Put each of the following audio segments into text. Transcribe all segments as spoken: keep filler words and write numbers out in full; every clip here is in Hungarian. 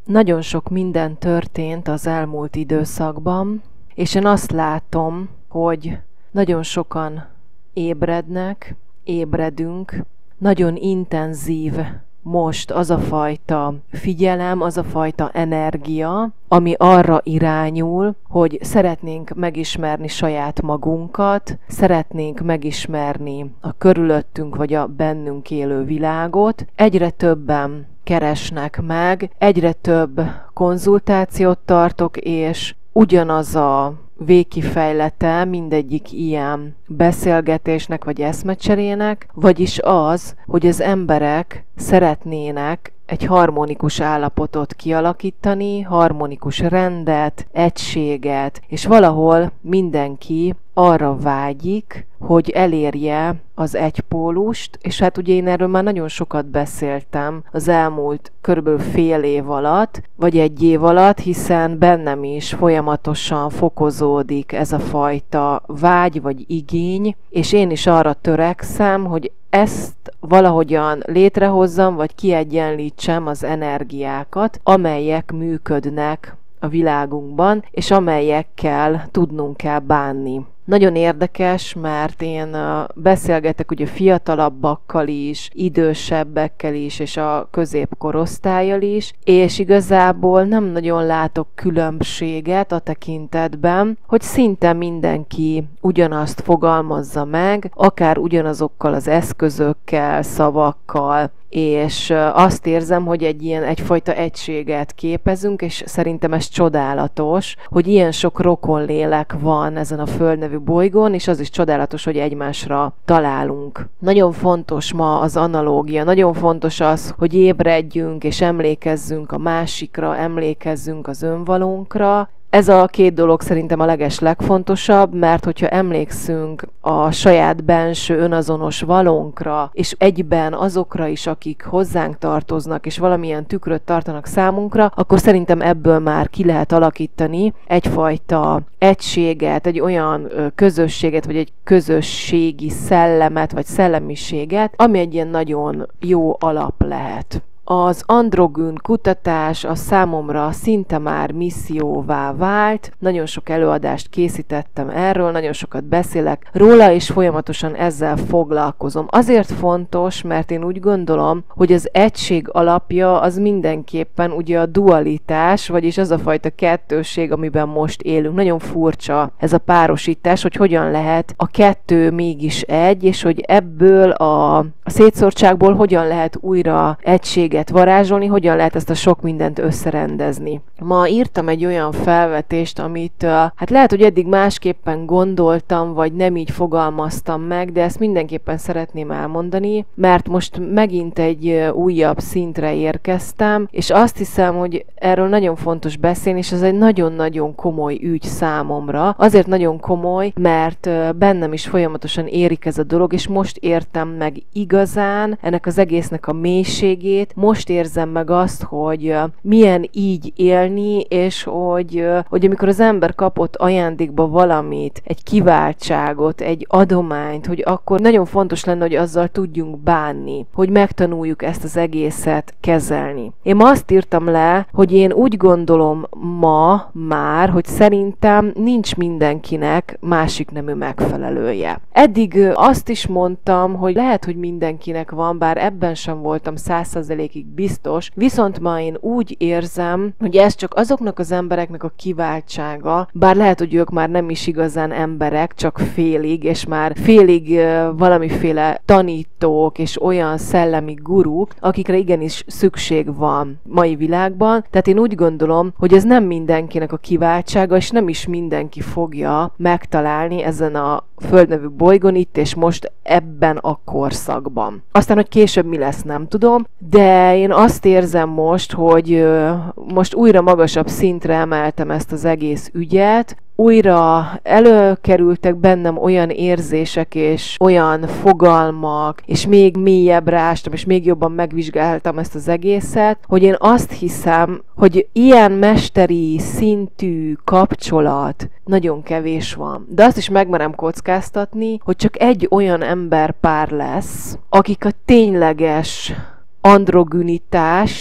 Nagyon sok minden történt az elmúlt időszakban, és én azt látom, hogy nagyon sokan ébrednek, ébredünk, nagyon intenzív most az a fajta figyelem, az a fajta energia, ami arra irányul, hogy szeretnénk megismerni saját magunkat, szeretnénk megismerni a körülöttünk vagy a bennünk élő világot. Egyre többen keresnek meg, egyre több konzultációt tartok, és ugyanaz a végkifejlete mindegyik ilyen beszélgetésnek vagy eszmecserének, vagyis az, hogy az emberek szeretnének egy harmonikus állapotot kialakítani, harmonikus rendet, egységet, és valahol mindenki arra vágyik, hogy elérje az egypólust, és hát ugye én erről már nagyon sokat beszéltem az elmúlt körülbelül fél év alatt, vagy egy év alatt, hiszen bennem is folyamatosan fokozódik ez a fajta vágy vagy igény, és én is arra törekszem, hogy ezt valahogyan létrehozzam, vagy kiegyenlítsem az energiákat, amelyek működnek a világunkban, és amelyekkel tudnunk kell bánni. Nagyon érdekes, mert én beszélgetek ugye fiatalabbakkal is, idősebbekkel is, és a középkorosztállyal is, és igazából nem nagyon látok különbséget a tekintetben, hogy szinte mindenki ugyanazt fogalmazza meg, akár ugyanazokkal az eszközökkel, szavakkal, és azt érzem, hogy egy ilyen egyfajta egységet képezünk, és szerintem ez csodálatos, hogy ilyen sok rokonlélek van ezen a Föld nevű bolygón, és az is csodálatos, hogy egymásra találunk. Nagyon fontos ma az analógia, nagyon fontos az, hogy ébredjünk és emlékezzünk a másikra, emlékezzünk az önvalónkra. Ez a két dolog szerintem a leges legfontosabb, mert hogyha emlékszünk a saját benső önazonos valónkra, és egyben azokra is, akik hozzánk tartoznak, és valamilyen tükröt tartanak számunkra, akkor szerintem ebből már ki lehet alakítani egyfajta egységet, egy olyan közösséget, vagy egy közösségi szellemet, vagy szellemiséget, ami egy ilyen nagyon jó alap lehet. Az androgyn kutatás a számomra szinte már misszióvá vált, nagyon sok előadást készítettem erről, nagyon sokat beszélek róla, és folyamatosan ezzel foglalkozom. Azért fontos, mert én úgy gondolom, hogy az egység alapja az mindenképpen ugye a dualitás, vagyis az a fajta kettősség, amiben most élünk. Nagyon furcsa ez a párosítás, hogy hogyan lehet a kettő mégis egy, és hogy ebből a, a szétszórtságból hogyan lehet újra egységet varázsolni, hogyan lehet ezt a sok mindent összerendezni. Ma írtam egy olyan felvetést, amit hát lehet, hogy eddig másképpen gondoltam, vagy nem így fogalmaztam meg, de ezt mindenképpen szeretném elmondani, mert most megint egy újabb szintre érkeztem, és azt hiszem, hogy erről nagyon fontos beszélni, és ez egy nagyon-nagyon komoly ügy számomra. Azért nagyon komoly, mert bennem is folyamatosan érik ez a dolog, és most értem meg igazán ennek az egésznek a mélységét, most érzem meg azt, hogy milyen így élni, és hogy, hogy amikor az ember kapott ajándékba valamit, egy kiváltságot, egy adományt, hogy akkor nagyon fontos lenne, hogy azzal tudjunk bánni, hogy megtanuljuk ezt az egészet kezelni. Én ma azt írtam le, hogy én úgy gondolom ma már, hogy szerintem nincs mindenkinek másik nemű megfelelője. Eddig azt is mondtam, hogy lehet, hogy mindenkinek van, bár ebben sem voltam száz százalékig biztos, viszont ma én úgy érzem, hogy ez csak azoknak az embereknek a kiváltsága, bár lehet, hogy ők már nem is igazán emberek, csak félig, és már félig uh, valamiféle tanítók és olyan szellemi guruk, akikre igenis szükség van mai világban. Tehát én úgy gondolom, hogy ez nem mindenkinek a kiváltsága, és nem is mindenki fogja megtalálni ezen a földnevű bolygón itt és most ebben a korszakban. Aztán, hogy később mi lesz, nem tudom, de én azt érzem most, hogy most újra magasabb szintre emeltem ezt az egész ügyet, újra előkerültek bennem olyan érzések és olyan fogalmak, és még mélyebbre ástam, és még jobban megvizsgáltam ezt az egészet, hogy én azt hiszem, hogy ilyen mesteri szintű kapcsolat nagyon kevés van. De azt is megmerem kockáztatni, hogy csak egy olyan emberpár lesz, akik a tényleges androgynitást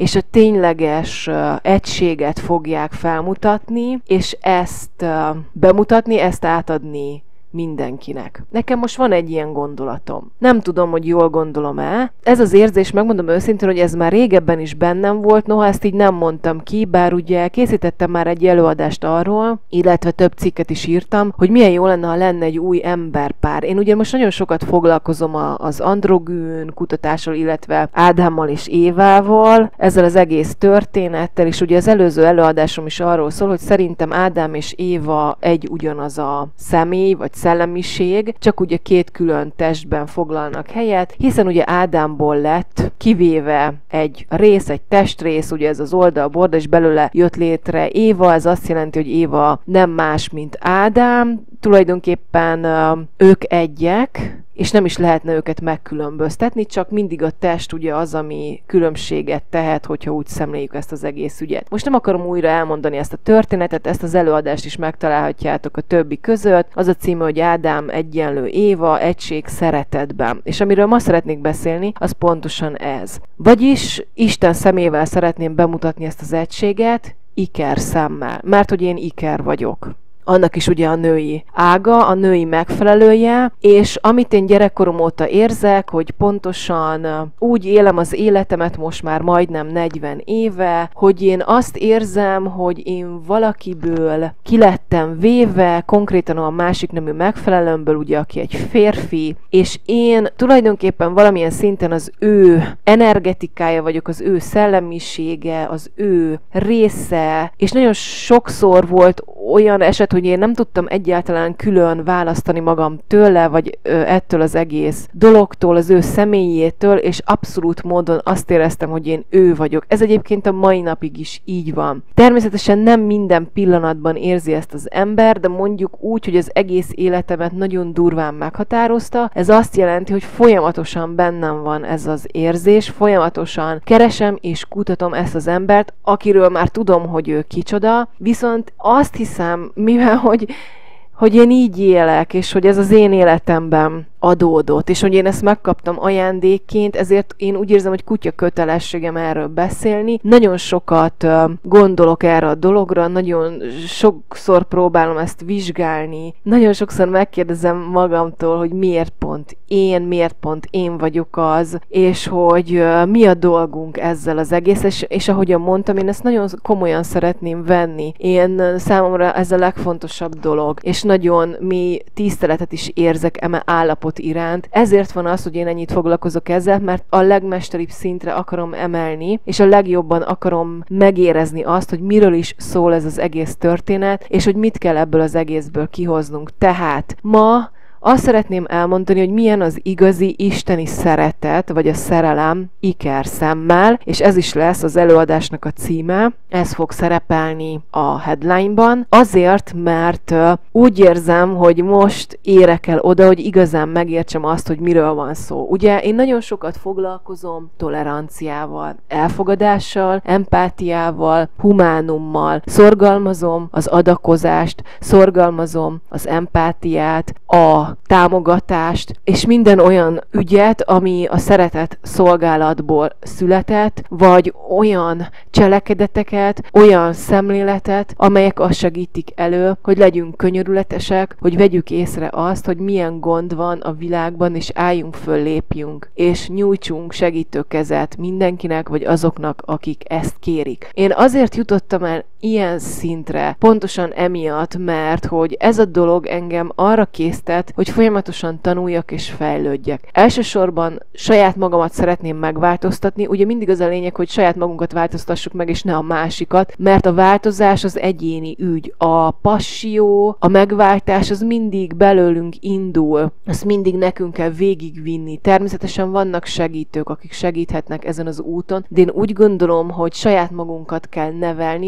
és a tényleges egységet fogják felmutatni, és ezt bemutatni, ezt átadni mindenkinek. Nekem most van egy ilyen gondolatom. Nem tudom, hogy jól gondolom-e. Ez az érzés, megmondom őszintén, hogy ez már régebben is bennem volt, noha ezt így nem mondtam ki, bár ugye készítettem már egy előadást arról, illetve több cikket is írtam, hogy milyen jó lenne, ha lenne egy új emberpár. Én ugye most nagyon sokat foglalkozom az androgyn kutatással, illetve Ádámmal és Évával, ezzel az egész történettel, és ugye az előző előadásom is arról szól, hogy szerintem Ádám és Éva egy ugyanaz a személy, vagy szellemiség, csak ugye két külön testben foglalnak helyet, hiszen ugye Ádámból lett kivéve egy rész, egy testrész, ugye ez az oldalborda, és belőle jött létre Éva, ez azt jelenti, hogy Éva nem más, mint Ádám, tulajdonképpen ők egyek, és nem is lehetne őket megkülönböztetni, csak mindig a test ugye az, ami különbséget tehet, hogyha úgy szemléljük ezt az egész ügyet. Most nem akarom újra elmondani ezt a történetet, ezt az előadást is megtalálhatjátok a többi között. Az a címe, hogy Ádám egyenlő Éva, egység szeretetben. És amiről ma szeretnék beszélni, az pontosan ez. Vagyis Isten szemével szeretném bemutatni ezt az egységet, iker szemmel, mert hogy én iker vagyok. Annak is ugye a női ága, a női megfelelője, és amit én gyerekkorom óta érzek, hogy pontosan úgy élem az életemet most már majdnem negyven éve, hogy én azt érzem, hogy én valakiből kilettem véve, konkrétan a másik nemű megfelelőmből, ugye, aki egy férfi, és én tulajdonképpen valamilyen szinten az ő energetikája vagyok, az ő szellemisége, az ő része, és nagyon sokszor volt olyan eset, hogy én nem tudtam egyáltalán külön választani magam tőle, vagy ö, ettől az egész dologtól, az ő személyétől, és abszolút módon azt éreztem, hogy én ő vagyok. Ez egyébként a mai napig is így van. Természetesen nem minden pillanatban érzi ezt az ember, de mondjuk úgy, hogy az egész életemet nagyon durván meghatározta. Ez azt jelenti, hogy folyamatosan bennem van ez az érzés, folyamatosan keresem és kutatom ezt az embert, akiről már tudom, hogy ő kicsoda, viszont azt hiszem, mivel hogy, hogy én így élek, és hogy ez az én életemben adódott, és hogy én ezt megkaptam ajándékként, ezért én úgy érzem, hogy kutya kötelességem erről beszélni. Nagyon sokat gondolok erre a dologra, nagyon sokszor próbálom ezt vizsgálni, nagyon sokszor megkérdezem magamtól, hogy miért pont én, miért pont én vagyok az, és hogy mi a dolgunk ezzel az egész, és, és ahogyan mondtam, én ezt nagyon komolyan szeretném venni. Én számomra ez a legfontosabb dolog, és nagyon mély tiszteletet is érzek eme állapot iránt. Ezért van az, hogy én ennyit foglalkozok ezzel, mert a legmesteribb szintre akarom emelni, és a legjobban akarom megérezni azt, hogy miről is szól ez az egész történet, és hogy mit kell ebből az egészből kihoznunk. Tehát ma azt szeretném elmondani, hogy milyen az igazi isteni szeretet, vagy a szerelem iker szemmel, és ez is lesz az előadásnak a címe, ez fog szerepelni a headline-ban, azért, mert úgy érzem, hogy most érek el oda, hogy igazán megértsem azt, hogy miről van szó. Ugye én nagyon sokat foglalkozom toleranciával, elfogadással, empátiával, humánummal, szorgalmazom az adakozást, szorgalmazom az empátiát, a támogatást, és minden olyan ügyet, ami a szeretet szolgálatból született, vagy olyan cselekedeteket, olyan szemléletet, amelyek azt segítik elő, hogy legyünk könyörületesek, hogy vegyük észre azt, hogy milyen gond van a világban, és álljunk föl, lépjünk, és nyújtsunk segítőkezet mindenkinek, vagy azoknak, akik ezt kérik. Én azért jutottam el ilyen szintre, pontosan emiatt, mert hogy ez a dolog engem arra késztet, hogy folyamatosan tanuljak és fejlődjek. Elsősorban saját magamat szeretném megváltoztatni, ugye mindig az a lényeg, hogy saját magunkat változtassuk meg, és ne a másikat, mert a változás az egyéni ügy. A passzió, a megváltás az mindig belőlünk indul, azt mindig nekünk kell végigvinni. Természetesen vannak segítők, akik segíthetnek ezen az úton, de én úgy gondolom, hogy saját magunkat kell nevelni, vagy rá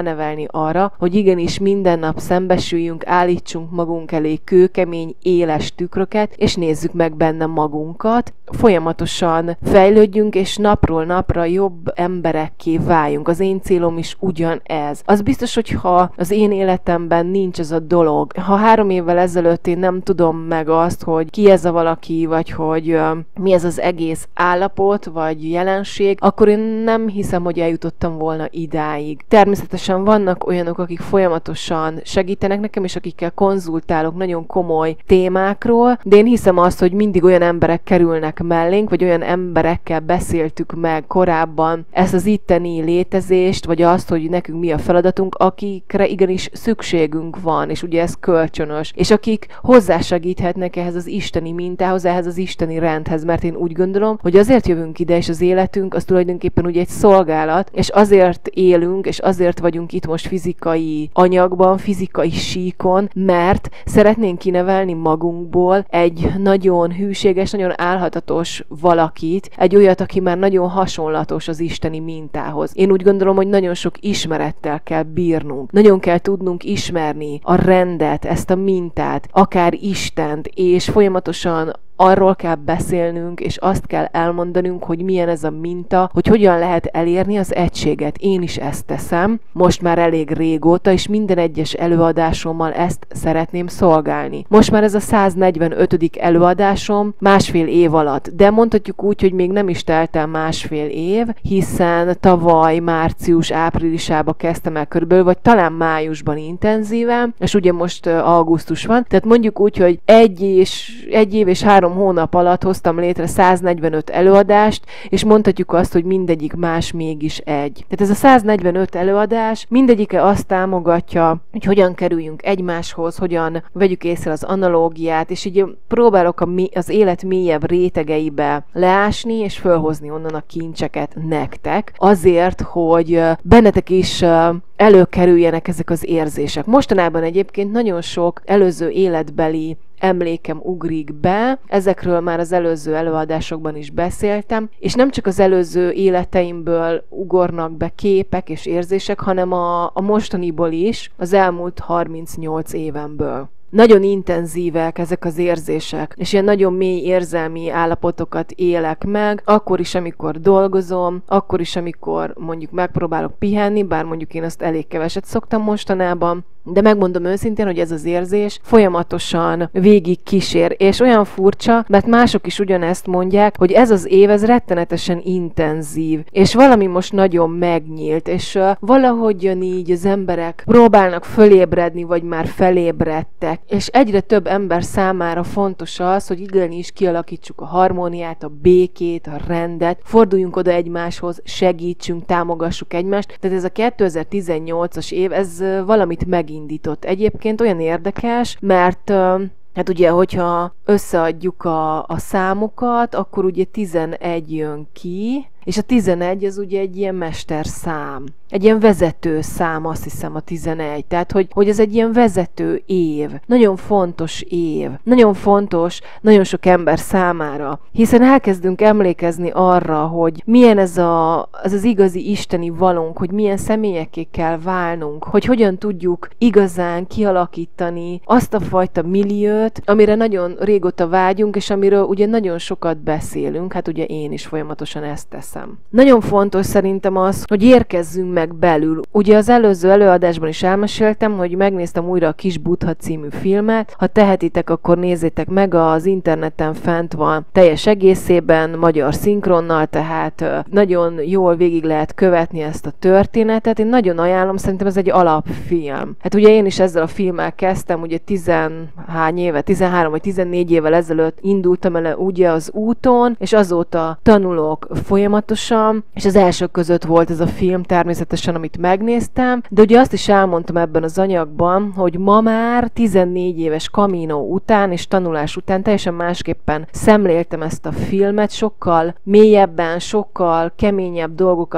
ránevelni arra, hogy igenis minden nap szembesüljünk, állítsunk magunk elé kőkemény, éles tükröket, és nézzük meg benne magunkat, folyamatosan fejlődjünk, és napról napra jobb emberekké váljunk. Az én célom is ugyanez. Az biztos, hogy ha az én életemben nincs ez a dolog, ha három évvel ezelőtt én nem tudom meg azt, hogy ki ez a valaki, vagy hogy uh, mi ez az egész állapot, vagy jelenség, akkor én nem hiszem, hogy eljutottam volna idáig. Természetesen vannak olyanok, akik folyamatosan segítenek nekem, és akikkel konzultálok nagyon komoly témákról, de én hiszem azt, hogy mindig olyan emberek kerülnek mellénk, vagy olyan emberekkel beszéltük meg korábban ezt az itteni létezést, vagy azt, hogy nekünk mi a feladatunk, akikre igenis szükségünk van, és ugye ez kölcsönös, és akik hozzásegíthetnek ehhez az isteni mintához, ehhez az isteni rendhez, mert én úgy gondolom, hogy azért jövünk ide, és az életünk az tulajdonképpen ugye egy szolgálat, és azért élünk, és azért vagyunk itt most fizikai anyagban, fizikai síkon, mert szeretnénk kinevelni magunkból egy nagyon hűséges, nagyon álhatatos valakit, egy olyat, aki már nagyon hasonlatos az isteni mintához. Én úgy gondolom, hogy nagyon sok ismerettel kell bírnunk. Nagyon kell tudnunk ismerni a rendet, ezt a mintát, akár Istent, és folyamatosan arról kell beszélnünk, és azt kell elmondanunk, hogy milyen ez a minta, hogy hogyan lehet elérni az egységet. Én is ezt teszem, most már elég régóta, és minden egyes előadásommal ezt szeretném szolgálni. Most már ez a száznegyvenötödik előadásom másfél év alatt, de mondhatjuk úgy, hogy még nem is telt el másfél év, hiszen tavaly március-áprilisában kezdtem el körülbelül, vagy talán májusban intenzíven, és ugye most augusztus van, tehát mondjuk úgy, hogy egy, és, egy év és három hónap alatt hoztam létre száznegyvenöt előadást, és mondhatjuk azt, hogy mindegyik más mégis egy. Tehát ez a száznegyvenöt előadás mindegyike azt támogatja, hogy hogyan kerüljünk egymáshoz, hogyan vegyük észre az analógiát, és így próbálok a, az élet mélyebb rétegeibe leásni, és fölhozni onnan a kincseket nektek, azért, hogy bennetek is előkerüljenek ezek az érzések. Mostanában egyébként nagyon sok előző életbeli emlékem ugrik be, ezekről már az előző előadásokban is beszéltem, és nem csak az előző életeimből ugornak be képek és érzések, hanem a, a mostaniból is, az elmúlt harmincnyolc évemből. Nagyon intenzívek ezek az érzések, és ilyen nagyon mély érzelmi állapotokat élek meg, akkor is, amikor dolgozom, akkor is, amikor mondjuk megpróbálok pihenni, bár mondjuk én azt elég keveset szoktam mostanában, de megmondom őszintén, hogy ez az érzés folyamatosan végig kísér, és olyan furcsa, mert mások is ugyanezt mondják, hogy ez az év, ez rettenetesen intenzív, és valami most nagyon megnyílt, és uh, valahogyan így az emberek próbálnak fölébredni, vagy már felébredtek, és egyre több ember számára fontos az, hogy igenis kialakítsuk a harmóniát, a békét, a rendet, forduljunk oda egymáshoz, segítsünk, támogassuk egymást. Tehát ez a kétezer-tizennyolcas év, ez uh, valamit megint indított. Egyébként olyan érdekes, mert hát ugye, hogyha összeadjuk a, a számokat, akkor ugye tizenegy jön ki, és a tizenegy az ugye egy ilyen mesterszám. Egy ilyen vezető szám, azt hiszem, a tizenegy. Tehát, hogy, hogy ez egy ilyen vezető év. Nagyon fontos év. Nagyon fontos nagyon sok ember számára. Hiszen elkezdünk emlékezni arra, hogy milyen ez a, az, az igazi isteni valónk, hogy milyen személyekké kell válnunk, hogy hogyan tudjuk igazán kialakítani azt a fajta milliót, amire nagyon régóta vágyunk, és amiről ugye nagyon sokat beszélünk. Hát ugye én is folyamatosan ezt teszem. Nagyon fontos szerintem az, hogy érkezzünk meg belül. Ugye az előző előadásban is elmeséltem, hogy megnéztem újra a Kis Buddha című filmet. Ha tehetitek, akkor nézzétek meg, az interneten fent van teljes egészében, magyar szinkronnal, tehát nagyon jól végig lehet követni ezt a történetet. Én nagyon ajánlom, szerintem ez egy alapfilm. Hát ugye én is ezzel a filmmel kezdtem, ugye tizenhány éve, tizenhárom vagy tizennégy évvel ezelőtt indultam el ugye az úton, és azóta tanulok folyamatosan, és az elsők között volt ez a film természetesen, amit megnéztem, de ugye azt is elmondtam ebben az anyagban, hogy ma már tizennégy éves Camino után és tanulás után teljesen másképpen szemléltem ezt a filmet, sokkal mélyebben, sokkal keményebb dolgokat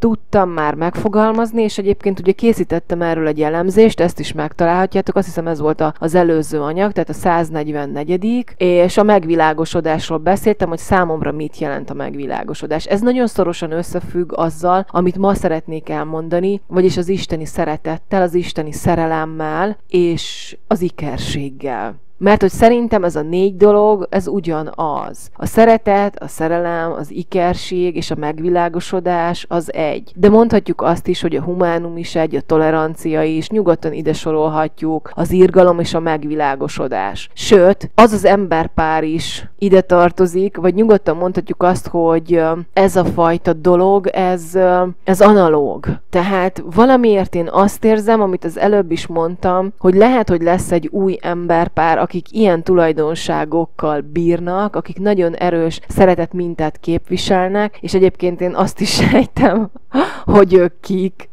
tudtam már megfogalmazni, és egyébként ugye készítettem erről egy elemzést, ezt is megtalálhatjátok, azt hiszem ez volt az előző anyag, tehát a száznegyvennegyedik és a megvilágosodásról beszéltem, hogy számomra mit jelent a megvilágosodás. Ez nagyon szorosan összefügg azzal, amit ma szeretnék elmondani, vagyis az isteni szeretettel, az isteni szerelemmel és az ikerséggel. Mert hogy szerintem ez a négy dolog, ez ugyanaz. A szeretet, a szerelem, az ikerség és a megvilágosodás az egy. De mondhatjuk azt is, hogy a humánum is egy, a tolerancia is, nyugodtan ide sorolhatjuk, az irgalom és a megvilágosodás. Sőt, az az emberpár is ide tartozik, vagy nyugodtan mondhatjuk azt, hogy ez a fajta dolog, ez, ez analóg. Tehát valamiért én azt érzem, amit az előbb is mondtam, hogy lehet, hogy lesz egy új emberpár, akik ilyen tulajdonságokkal bírnak, akik nagyon erős szeretet mintát képviselnek, és egyébként én azt is sejtem, hogy ők kik.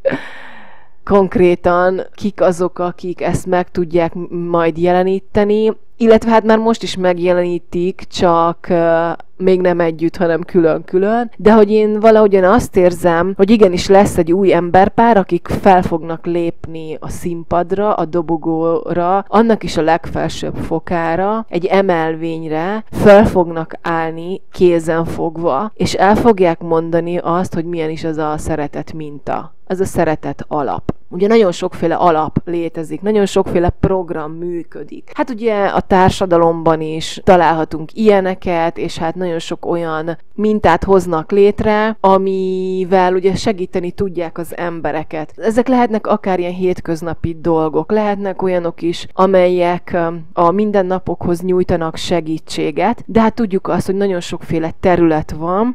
Konkrétan kik azok, akik ezt meg tudják majd jeleníteni, illetve hát már most is megjelenítik, csak uh, még nem együtt, hanem külön-külön, de hogy én valahogyan azt érzem, hogy igenis lesz egy új emberpár, akik fel fognak lépni a színpadra, a dobogóra, annak is a legfelsőbb fokára, egy emelvényre, fel fognak állni kézen fogva, és el fogják mondani azt, hogy milyen is az a szeretet minta. Ez a szeretet alap. Ugye nagyon sokféle alap létezik, nagyon sokféle program működik. Hát ugye a társadalomban is találhatunk ilyeneket, és hát nagyon sok olyan mintát hoznak létre, amivel ugye segíteni tudják az embereket. Ezek lehetnek akár ilyen hétköznapi dolgok, lehetnek olyanok is, amelyek a mindennapokhoz nyújtanak segítséget, de hát tudjuk azt, hogy nagyon sokféle terület van,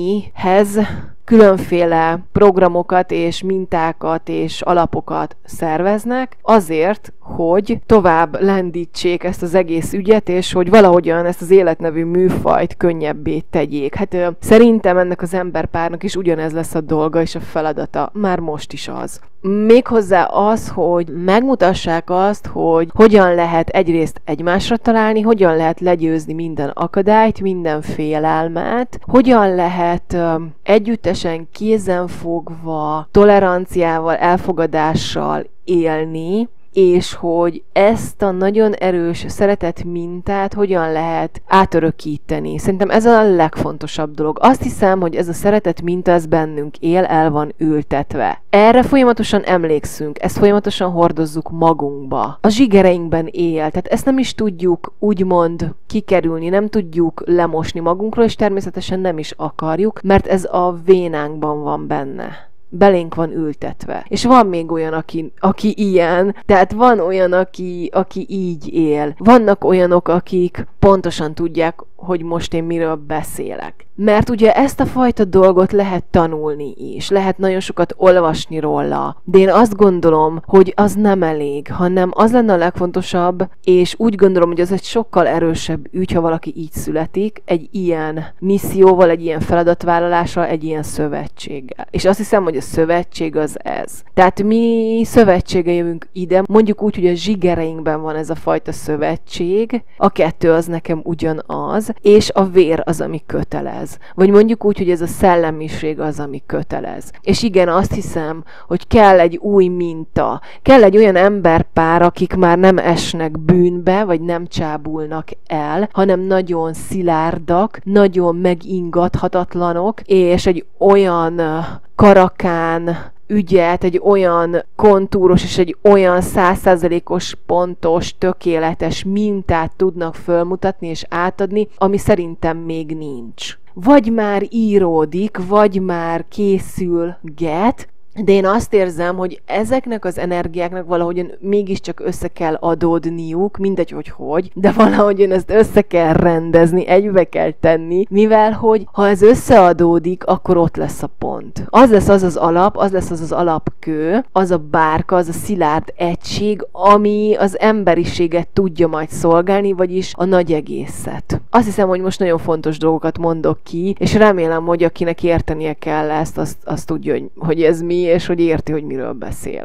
amihez különféle programokat és mintákat és alapokat szerveznek azért, hogy tovább lendítsék ezt az egész ügyet, és hogy valahogyan ezt az életnevű műfajt könnyebbé tegyék. Hát ö, szerintem ennek az emberpárnak is ugyanez lesz a dolga és a feladata, már most is az. Méghozzá az, hogy megmutassák azt, hogy hogyan lehet egyrészt egymásra találni, hogyan lehet legyőzni minden akadályt, minden félelmet, hogyan lehet ö, együttesen kézenfogva, toleranciával, elfogadással élni, és hogy ezt a nagyon erős szeretet mintát hogyan lehet átörökíteni. Szerintem ez a legfontosabb dolog. Azt hiszem, hogy ez a szeretet minta, ez bennünk él, el van ültetve. Erre folyamatosan emlékszünk, ezt folyamatosan hordozzuk magunkba. A zsigereinkben él, tehát ezt nem is tudjuk úgymond kikerülni, nem tudjuk lemosni magunkról, és természetesen nem is akarjuk, mert ez a vénánkban van benne. Belénk van ültetve. És van még olyan, aki, aki ilyen, tehát van olyan, aki, aki így él. Vannak olyanok, akik pontosan tudják, hogy most én miről beszélek. Mert ugye ezt a fajta dolgot lehet tanulni is, lehet nagyon sokat olvasni róla, de én azt gondolom, hogy az nem elég, hanem az lenne a legfontosabb, és úgy gondolom, hogy az egy sokkal erősebb ügy, ha valaki így születik, egy ilyen misszióval, egy ilyen feladatvállalással, egy ilyen szövetséggel. És azt hiszem, hogy a szövetség az ez. Tehát mi szövetsége jövünk ide, mondjuk úgy, hogy a zsigereinkben van ez a fajta szövetség, a kettő az nekem ugyanaz, és a vér az, ami kötelez. Vagy mondjuk úgy, hogy ez a szellemiség az, ami kötelez. És igen, azt hiszem, hogy kell egy új minta. Kell egy olyan emberpár, akik már nem esnek bűnbe, vagy nem csábulnak el, hanem nagyon szilárdak, nagyon megingathatatlanok, és egy olyan karakán ügyet, egy olyan kontúros és egy olyan száz százalékos pontos, tökéletes mintát tudnak fölmutatni és átadni, ami szerintem még nincs. Vagy már íródik, vagy már készülget, de én azt érzem, hogy ezeknek az energiáknak valahogyan mégiscsak össze kell adódniuk, mindegy, hogy hogy, de valahogyan ezt össze kell rendezni, egybe kell tenni, mivel hogy ha ez összeadódik, akkor ott lesz a pont. Az lesz az az alap, az lesz az az alapkő, az a bárka, az a szilárd egység, ami az emberiséget tudja majd szolgálni, vagyis a nagy egészet. Azt hiszem, hogy most nagyon fontos dolgokat mondok ki, és remélem, hogy akinek értenie kell ezt, azt, azt tudja, hogy, hogy ez mi, és hogy érti, hogy miről beszélek.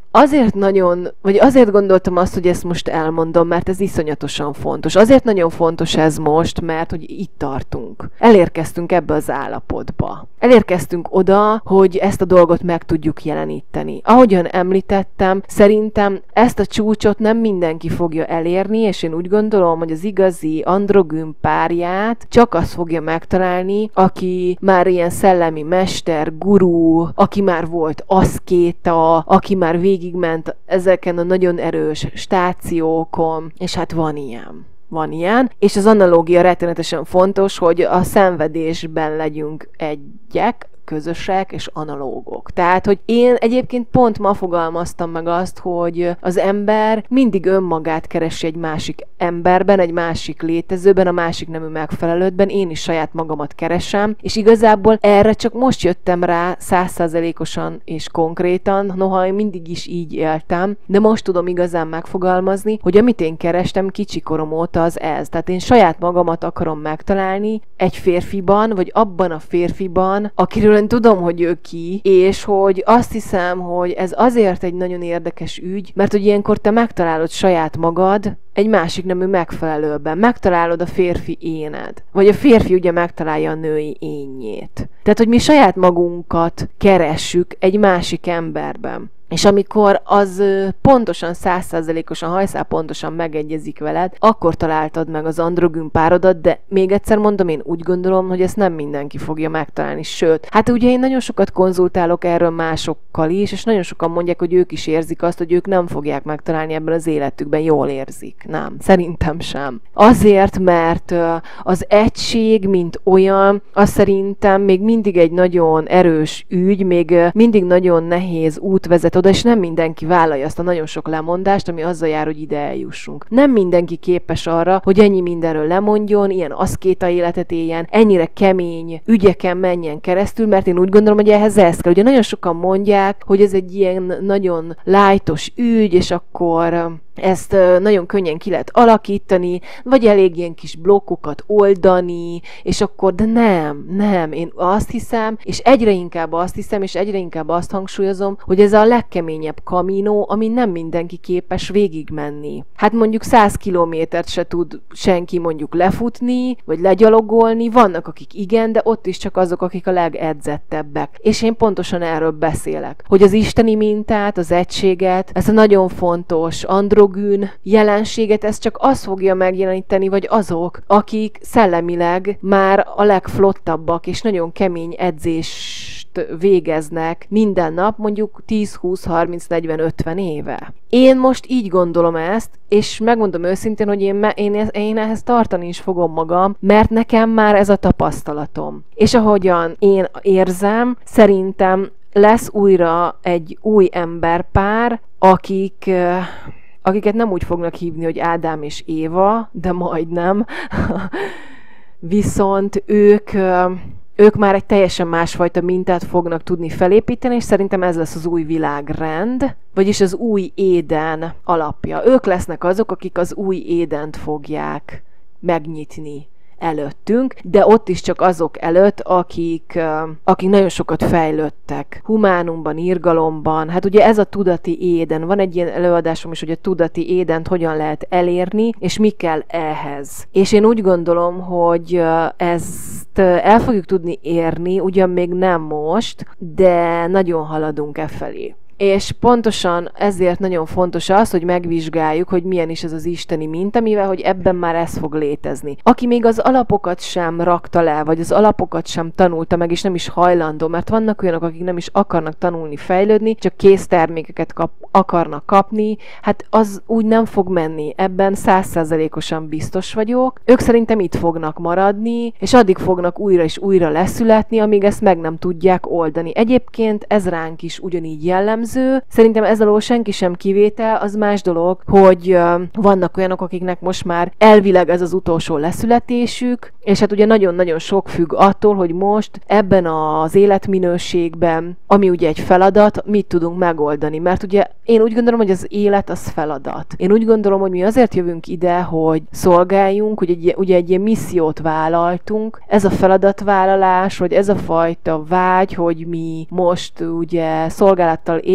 azért nagyon, vagy azért gondoltam azt, hogy ezt most elmondom, mert ez iszonyatosan fontos. Azért nagyon fontos ez most, mert hogy itt tartunk. Elérkeztünk ebbe az állapotba. Elérkeztünk oda, hogy ezt a dolgot meg tudjuk jeleníteni. Ahogyan említettem, szerintem ezt a csúcsot nem mindenki fogja elérni, és én úgy gondolom, hogy az igazi androgyn párját csak az fogja megtalálni, aki már ilyen szellemi mester, gurú, aki már volt aszkéta, aki már végigment ezeken a nagyon erős stációkon, és hát van ilyen. Van ilyen, és az analógia rettenetesen fontos, hogy a szenvedésben legyünk egyek, közösek és analógok. Tehát, hogy én egyébként pont ma fogalmaztam meg azt, hogy az ember mindig önmagát keresi egy másik emberben, egy másik létezőben, a másik nemű megfelelődben, én is saját magamat keresem, és igazából erre csak most jöttem rá százszázalékosan és konkrétan, noha én mindig is így éltem, de most tudom igazán megfogalmazni, hogy amit én kerestem kicsikorom óta az ez. Tehát én saját magamat akarom megtalálni egy férfiban, vagy abban a férfiban, akiről én tudom, hogy ő ki, és hogy azt hiszem, hogy ez azért egy nagyon érdekes ügy, mert hogy ilyenkor te megtalálod saját magad egy másik nemű megfelelőben. Megtalálod a férfi éned. Vagy a férfi ugye megtalálja a női énjét. Tehát, hogy mi saját magunkat keressük egy másik emberben. És amikor az pontosan, százszázalékosan, hajszál pontosan megegyezik veled, akkor találtad meg az androgyn párodat, de még egyszer mondom, én úgy gondolom, hogy ezt nem mindenki fogja megtalálni. Sőt, hát ugye én nagyon sokat konzultálok erről másokkal is, és nagyon sokan mondják, hogy ők is érzik azt, hogy ők nem fogják megtalálni ebben az életükben. Jól érzik. Nem, szerintem sem. Azért, mert az egység, mint olyan, az szerintem még mindig egy nagyon erős ügy, még mindig nagyon nehéz út vezet oda, és nem mindenki vállalja azt a nagyon sok lemondást, ami azzal jár, hogy ide eljussunk. Nem mindenki képes arra, hogy ennyi mindenről lemondjon, ilyen aszkéta életet éljen, ennyire kemény ügyeken menjen keresztül, mert én úgy gondolom, hogy ehhez ez kell. Ugye nagyon sokan mondják, hogy ez egy ilyen nagyon lájtos ügy, és akkor ezt nagyon könnyen ki lehet alakítani, vagy elég ilyen kis blokkokat oldani, és akkor, de nem, nem, én azt hiszem, és egyre inkább azt hiszem, és egyre inkább azt hangsúlyozom, hogy ez a legkeményebb kaminó, ami nem mindenki képes végigmenni. Hát mondjuk száz kilométert se tud senki mondjuk lefutni, vagy legyalogolni, vannak akik igen, de ott is csak azok, akik a legedzettebbek. És én pontosan erről beszélek, hogy az isteni mintát, az egységet, ezt a nagyon fontos androgyn jelenséget, ez csak az fogja megjeleníteni, vagy azok, akik szellemileg már a legflottabbak, és nagyon kemény edzést végeznek minden nap, mondjuk tíz, húsz, harminc, negyven, ötven éve. Én most így gondolom ezt, és megmondom őszintén, hogy én, én, én ehhez tartani is fogom magam, mert nekem már ez a tapasztalatom. És ahogyan én érzem, szerintem lesz újra egy új emberpár, akik... akiket nem úgy fognak hívni, hogy Ádám és Éva, de majdnem. Viszont ők, ők már egy teljesen másfajta mintát fognak tudni felépíteni, és szerintem ez lesz az új világrend, vagyis az új Éden alapja. Ők lesznek azok, akik az új Édent fogják megnyitni előttünk, de ott is csak azok előtt, akik, akik nagyon sokat fejlődtek. Humánumban, irgalomban, hát ugye ez a tudati éden. Van egy ilyen előadásom is, hogy a tudati édent hogyan lehet elérni, és mi kell ehhez. És én úgy gondolom, hogy ezt el fogjuk tudni érni, ugyan még nem most, de nagyon haladunk e felé. És pontosan ezért nagyon fontos az, hogy megvizsgáljuk, hogy milyen is ez az isteni minta, mivel hogy ebben már ez fog létezni. Aki még az alapokat sem rakta le, vagy az alapokat sem tanulta meg, és nem is hajlandó, mert vannak olyanok, akik nem is akarnak tanulni, fejlődni, csak késztermékeket kap, akarnak kapni, hát az úgy nem fog menni. Ebben százszázalékosan biztos vagyok. Ők szerintem itt fognak maradni, és addig fognak újra és újra leszületni, amíg ezt meg nem tudják oldani. Egyébként ez ránk is ugyanígy jellemző. Szerintem ez alól senki sem kivétel, az más dolog, hogy uh, vannak olyanok, akiknek most már elvileg ez az utolsó leszületésük, és hát ugye nagyon-nagyon sok függ attól, hogy most ebben az életminőségben, ami ugye egy feladat, mit tudunk megoldani. Mert ugye én úgy gondolom, hogy az élet az feladat. Én úgy gondolom, hogy mi azért jövünk ide, hogy szolgáljunk, hogy egy, ugye egy ilyen missziót vállaltunk. Ez a feladatvállalás, vagy ez a fajta vágy, hogy mi most ugye szolgálattal éljünk,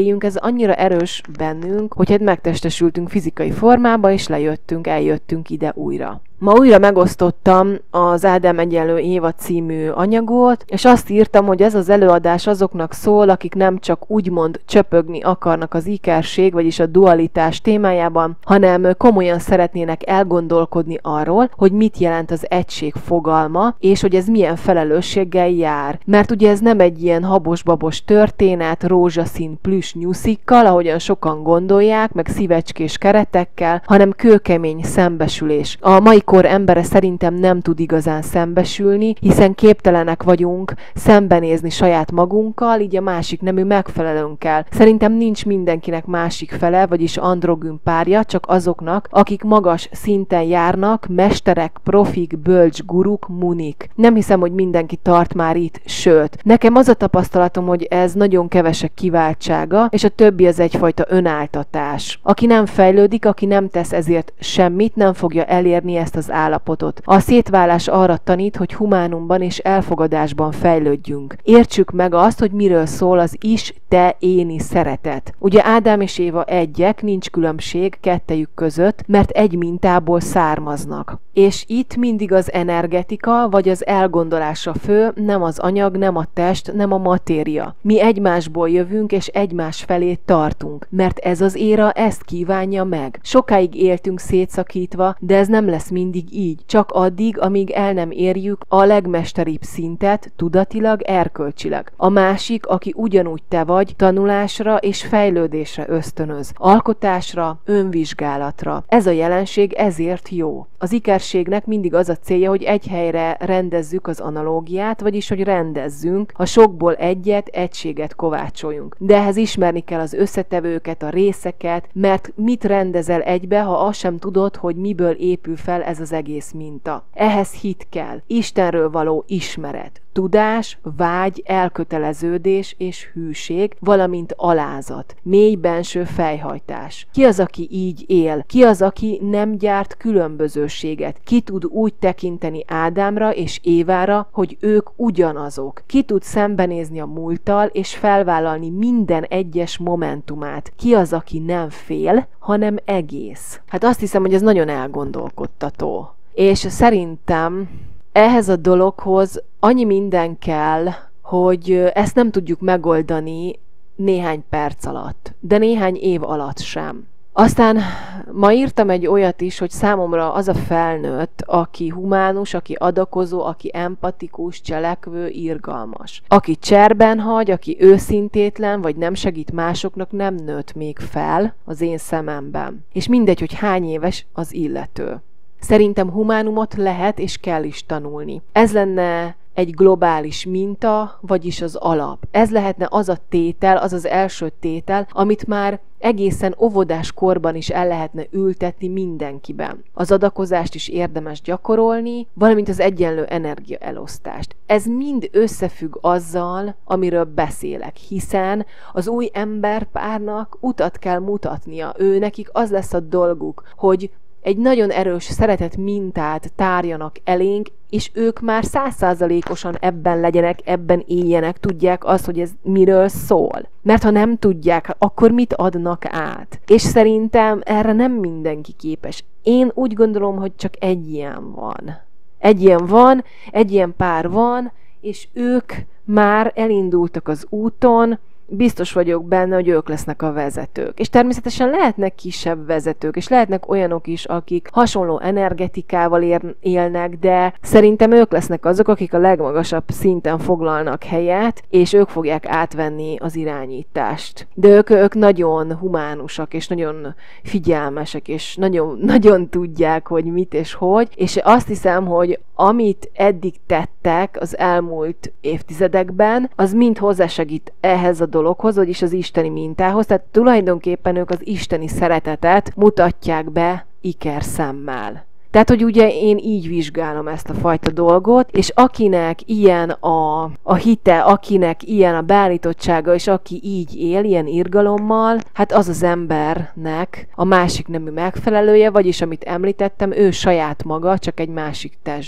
éljünk, ez annyira erős bennünk, hogy hát megtestesültünk fizikai formába, és lejöttünk, eljöttünk ide újra. Ma újra megosztottam az Ádám egyenlő Éva című anyagot, és azt írtam, hogy ez az előadás azoknak szól, akik nem csak úgymond csöpögni akarnak az ikerség, vagyis a dualitás témájában, hanem komolyan szeretnének elgondolkodni arról, hogy mit jelent az egység fogalma, és hogy ez milyen felelősséggel jár. Mert ugye ez nem egy ilyen habos-babos történet, rózsaszín plüss nyuszikkal, ahogyan sokan gondolják, meg szívecskés keretekkel, hanem kőkemény szembesülés. A mai kor embere szerintem nem tud igazán szembesülni, hiszen képtelenek vagyunk szembenézni saját magunkkal, így a másik nemű megfelelőnkkel. Szerintem nincs mindenkinek másik fele, vagyis androgyn párja, csak azoknak, akik magas szinten járnak, mesterek, profik, bölcs, guruk, munik. Nem hiszem, hogy mindenki tart már itt, sőt. Nekem az a tapasztalatom, hogy ez nagyon kevesek kiváltsága, és a többi az egyfajta önáltatás. Aki nem fejlődik, aki nem tesz ezért semmit, nem fogja elérni ezt az állapotot. A szétválás arra tanít, hogy humánumban és elfogadásban fejlődjünk. Értsük meg azt, hogy miről szól az is, te, éni szeretet. Ugye Ádám és Éva egyek, nincs különbség kettejük között, mert egy mintából származnak. És itt mindig az energetika, vagy az elgondolása fő, nem az anyag, nem a test, nem a matéria. Mi egymásból jövünk, és egymás felé tartunk, mert ez az éra ezt kívánja meg. Sokáig éltünk szétszakítva, de ez nem lesz mindig így. Csak addig, amíg el nem érjük a legmesteribb szintet, tudatilag, erkölcsileg. A másik, aki ugyanúgy te vagy, tanulásra és fejlődésre ösztönöz, alkotásra, önvizsgálatra. Ez a jelenség ezért jó. Az ikerségnek mindig az a célja, hogy egy helyre rendezzük az analógiát, vagyis hogy rendezzünk, a sokból egyet, egységet kovácsoljunk. De ehhez ismerni kell az összetevőket, a részeket, mert mit rendezel egybe, ha azt sem tudod, hogy miből épül fel ez az egész minta. Ehhez hit kell, Istenről való ismeret, tudás, vágy, elköteleződés és hűség, valamint alázat, mély benső fejhajtás. Ki az, aki így él? Ki az, aki nem gyárt különbözőséget? Ki tud úgy tekinteni Ádámra és Évára, hogy ők ugyanazok? Ki tud szembenézni a múlttal és felvállalni minden egyes momentumát? Ki az, aki nem fél, hanem egész? Hát azt hiszem, hogy ez nagyon elgondolkodtató. És szerintem ehhez a dologhoz annyi minden kell, hogy ezt nem tudjuk megoldani néhány perc alatt, de néhány év alatt sem. Aztán ma írtam egy olyat is, hogy számomra az a felnőtt, aki humánus, aki adakozó, aki empatikus, cselekvő, irgalmas. Aki cserben hagy, aki őszintétlen, vagy nem segít másoknak, nem nőtt még fel az én szememben. És mindegy, hogy hány éves az illető. Szerintem humánumot lehet és kell is tanulni. Ez lenne egy globális minta, vagyis az alap. Ez lehetne az a tétel, az az első tétel, amit már egészen óvodás korban is el lehetne ültetni mindenkiben. Az adakozást is érdemes gyakorolni, valamint az egyenlő energiaelosztást. Ez mind összefügg azzal, amiről beszélek, hiszen az új emberpárnak utat kell mutatnia. Ő nekik az lesz a dolguk, hogy egy nagyon erős szeretet mintát tárjanak elénk, és ők már százszázalékosan ebben legyenek, ebben éljenek, tudják azt, hogy ez miről szól. Mert ha nem tudják, akkor mit adnak át? És szerintem erre nem mindenki képes. Én úgy gondolom, hogy csak egy ilyen van. Egy ilyen van, egy ilyen pár van, és ők már elindultak az úton, biztos vagyok benne, hogy ők lesznek a vezetők. És természetesen lehetnek kisebb vezetők, és lehetnek olyanok is, akik hasonló energetikával ér, élnek, de szerintem ők lesznek azok, akik a legmagasabb szinten foglalnak helyet, és ők fogják átvenni az irányítást. De ők, ők nagyon humánusak, és nagyon figyelmesek, és nagyon, nagyon tudják, hogy mit és hogy, és azt hiszem, hogy amit eddig tettek az elmúlt évtizedekben, az mind hozzásegít ehhez a dologhoz, vagyis az isteni mintához, tehát tulajdonképpen ők az isteni szeretetet mutatják be ikerszemmel. Tehát, hogy ugye én így vizsgálom ezt a fajta dolgot, és akinek ilyen a, a hite, akinek ilyen a beállítottsága, és aki így él, ilyen irgalommal, hát az az embernek a másik nemű megfelelője, vagyis amit említettem, ő saját maga, csak egy másik testben.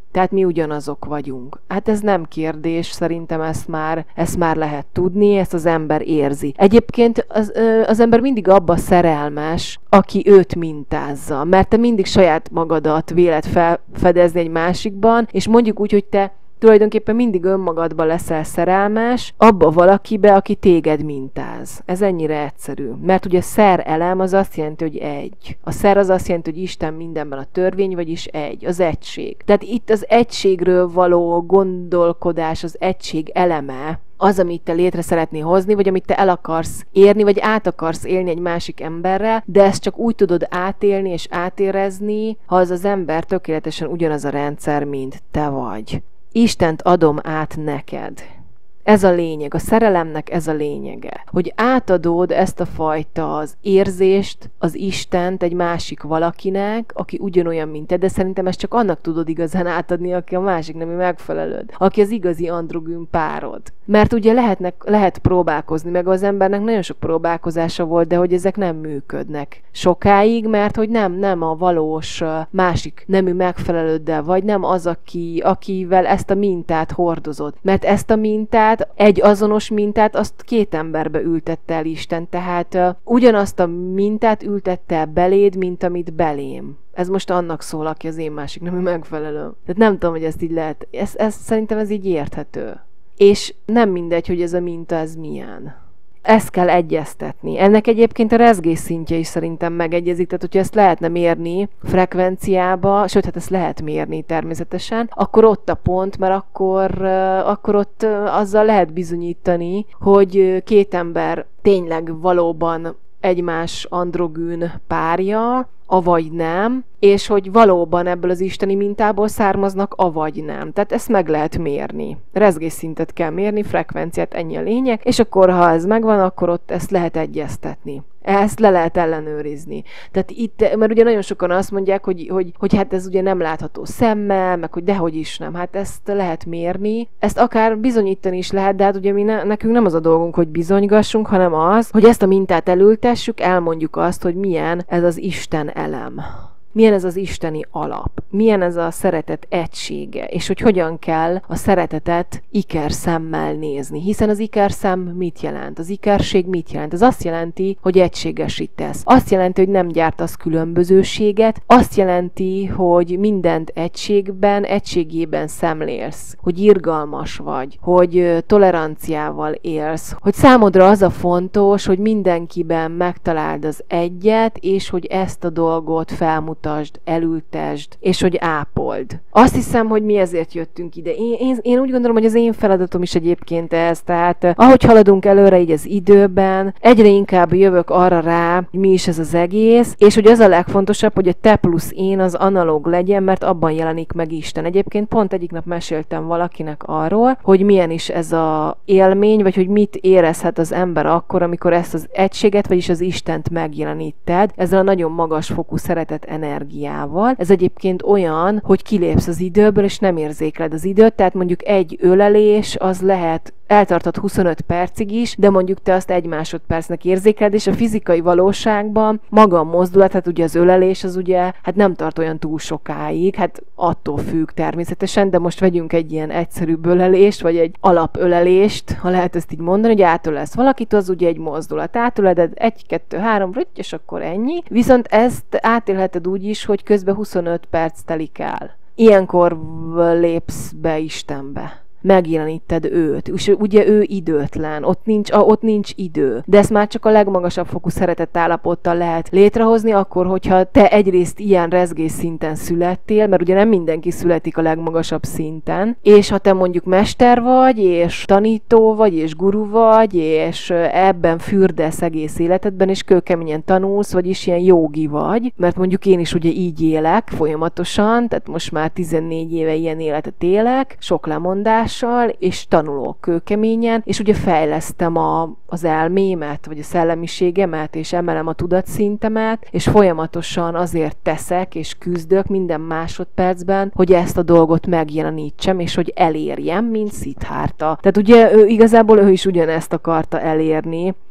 Tehát mi ugyanazok vagyunk. Hát ez nem kérdés, szerintem ezt már, ezt már lehet tudni, ezt az ember érzi. Egyébként az, az ember mindig abba szerelmes, aki őt mintázza, mert te mindig saját magadat véled felfedezni egy másikban, és mondjuk úgy, hogy te tulajdonképpen mindig önmagadba leszel szerelmes, abba valakibe, aki téged mintáz. Ez ennyire egyszerű. Mert ugye szerelem az azt jelenti, hogy egy. A szer az azt jelenti, hogy Isten mindenben a törvény, vagyis egy. Az egység. Tehát itt az egységről való gondolkodás, az egység eleme, az, amit te létre szeretnél hozni, vagy amit te el akarsz érni, vagy át akarsz élni egy másik emberrel, de ezt csak úgy tudod átélni és átérezni, ha az az ember tökéletesen ugyanaz a rendszer, mint te vagy. Istent adom át neked. Ez a lényeg, a szerelemnek ez a lényege, hogy átadod ezt a fajta az érzést, az Istent egy másik valakinek, aki ugyanolyan, mint te, de szerintem ezt csak annak tudod igazán átadni, aki a másik nemű megfelelőd, aki az igazi androgyn párod. Mert ugye lehetnek, lehet próbálkozni, meg az embernek nagyon sok próbálkozása volt, de hogy ezek nem működnek sokáig, mert hogy nem, nem a valós másik nemű megfelelőddel vagy, nem az, aki, akivel ezt a mintát hordozod. Mert ezt a mintát, egy azonos mintát, azt két emberbe ültette el Isten, tehát uh, ugyanazt a mintát ültette el beléd, mint amit belém. Ez most annak szól, aki az én másik nemű megfelelő. Tehát nem tudom, hogy ezt így lehet. Ez, ez, szerintem ez így érthető. És nem mindegy, hogy ez a minta, ez milyen. Ezt kell egyeztetni. Ennek egyébként a rezgés szintje is szerintem megegyezik, tehát hogyha ezt lehetne mérni frekvenciába, sőt, hát ezt lehet mérni természetesen, akkor ott a pont, mert akkor, akkor ott azzal lehet bizonyítani, hogy két ember tényleg valóban egymás androgyn párja, avagy nem, és hogy valóban ebből az isteni mintából származnak, avagy nem. Tehát ezt meg lehet mérni. Rezgésszintet kell mérni, frekvenciát, ennyi a lényeg, és akkor, ha ez megvan, akkor ott ezt lehet egyeztetni. Ezt le lehet ellenőrizni. Tehát itt, mert ugye nagyon sokan azt mondják, hogy, hogy, hogy hát ez ugye nem látható szemmel, meg hogy dehogy is nem. Hát ezt lehet mérni. Ezt akár bizonyítani is lehet, de hát ugye mi ne, nekünk nem az a dolgunk, hogy bizonygassunk, hanem az, hogy ezt a mintát elültessük, elmondjuk azt, hogy milyen ez az Isten elem. Milyen ez az isteni alap, milyen ez a szeretet egysége, és hogy hogyan kell a szeretetet ikerszemmel nézni. Hiszen az ikerszem mit jelent? Az ikerség mit jelent? Ez azt jelenti, hogy egységesítesz. Azt jelenti, hogy nem gyártasz különbözőséget, azt jelenti, hogy mindent egységben, egységében szemlélsz, hogy irgalmas vagy, hogy toleranciával élsz, hogy számodra az a fontos, hogy mindenkiben megtaláld az egyet, és hogy ezt a dolgot felmutasd, elültesd, és hogy ápold. Azt hiszem, hogy mi ezért jöttünk ide. Én, én, én úgy gondolom, hogy az én feladatom is egyébként ez, tehát ahogy haladunk előre így az időben, egyre inkább jövök arra rá, hogy mi is ez az egész, és hogy az a legfontosabb, hogy a te plusz én az analóg legyen, mert abban jelenik meg Isten. Egyébként pont egyik nap meséltem valakinek arról, hogy milyen is ez az élmény, vagy hogy mit érezhet az ember akkor, amikor ezt az egységet, vagyis az Istent megjeleníted, ezzel a nagyon magas fokú szeretet energiával. Ez egyébként olyan, hogy kilépsz az időből, és nem érzékeled az időt, tehát mondjuk egy ölelés, az lehet eltartott huszonöt percig is, de mondjuk te azt egy másodpercnek érzékeled, és a fizikai valóságban maga a mozdulat, hát ugye az ölelés az ugye, hát nem tart olyan túl sokáig, hát attól függ természetesen, de most vegyünk egy ilyen egyszerűbb ölelést, vagy egy alapölelést, ha lehet ezt így mondani, hogy átölelsz valakit, az ugye egy mozdulat. Átöleled egy, kettő, három, rütty, és akkor ennyi. Viszont ezt átélheted úgy is, hogy közben huszonöt perc telik el. Ilyenkor lépsz be Istenbe. Megjeleníted őt, és ugye ő időtlen, ott nincs, ott nincs idő. De ezt már csak a legmagasabb fokú szeretetállapottal lehet létrehozni, akkor, hogyha te egyrészt ilyen rezgés szinten születtél, mert ugye nem mindenki születik a legmagasabb szinten, és ha te mondjuk mester vagy, és tanító vagy, és guru vagy, és ebben fürdesz egész életedben, és kőkeményen tanulsz, vagyis ilyen jógi vagy, mert mondjuk én is ugye így élek folyamatosan, tehát most már tizennégy éve ilyen életet élek, sok lemondás, és tanulok kőkeményen, és ugye fejlesztem a, az elmémet, vagy a szellemiségemet, és emelem a tudatszintemet, és folyamatosan azért teszek, és küzdök minden másodpercben, hogy ezt a dolgot megjelenítsem, és hogy elérjem, mint Szidhárta. Tehát ugye ő, igazából ő is ugyanezt akarta elérni,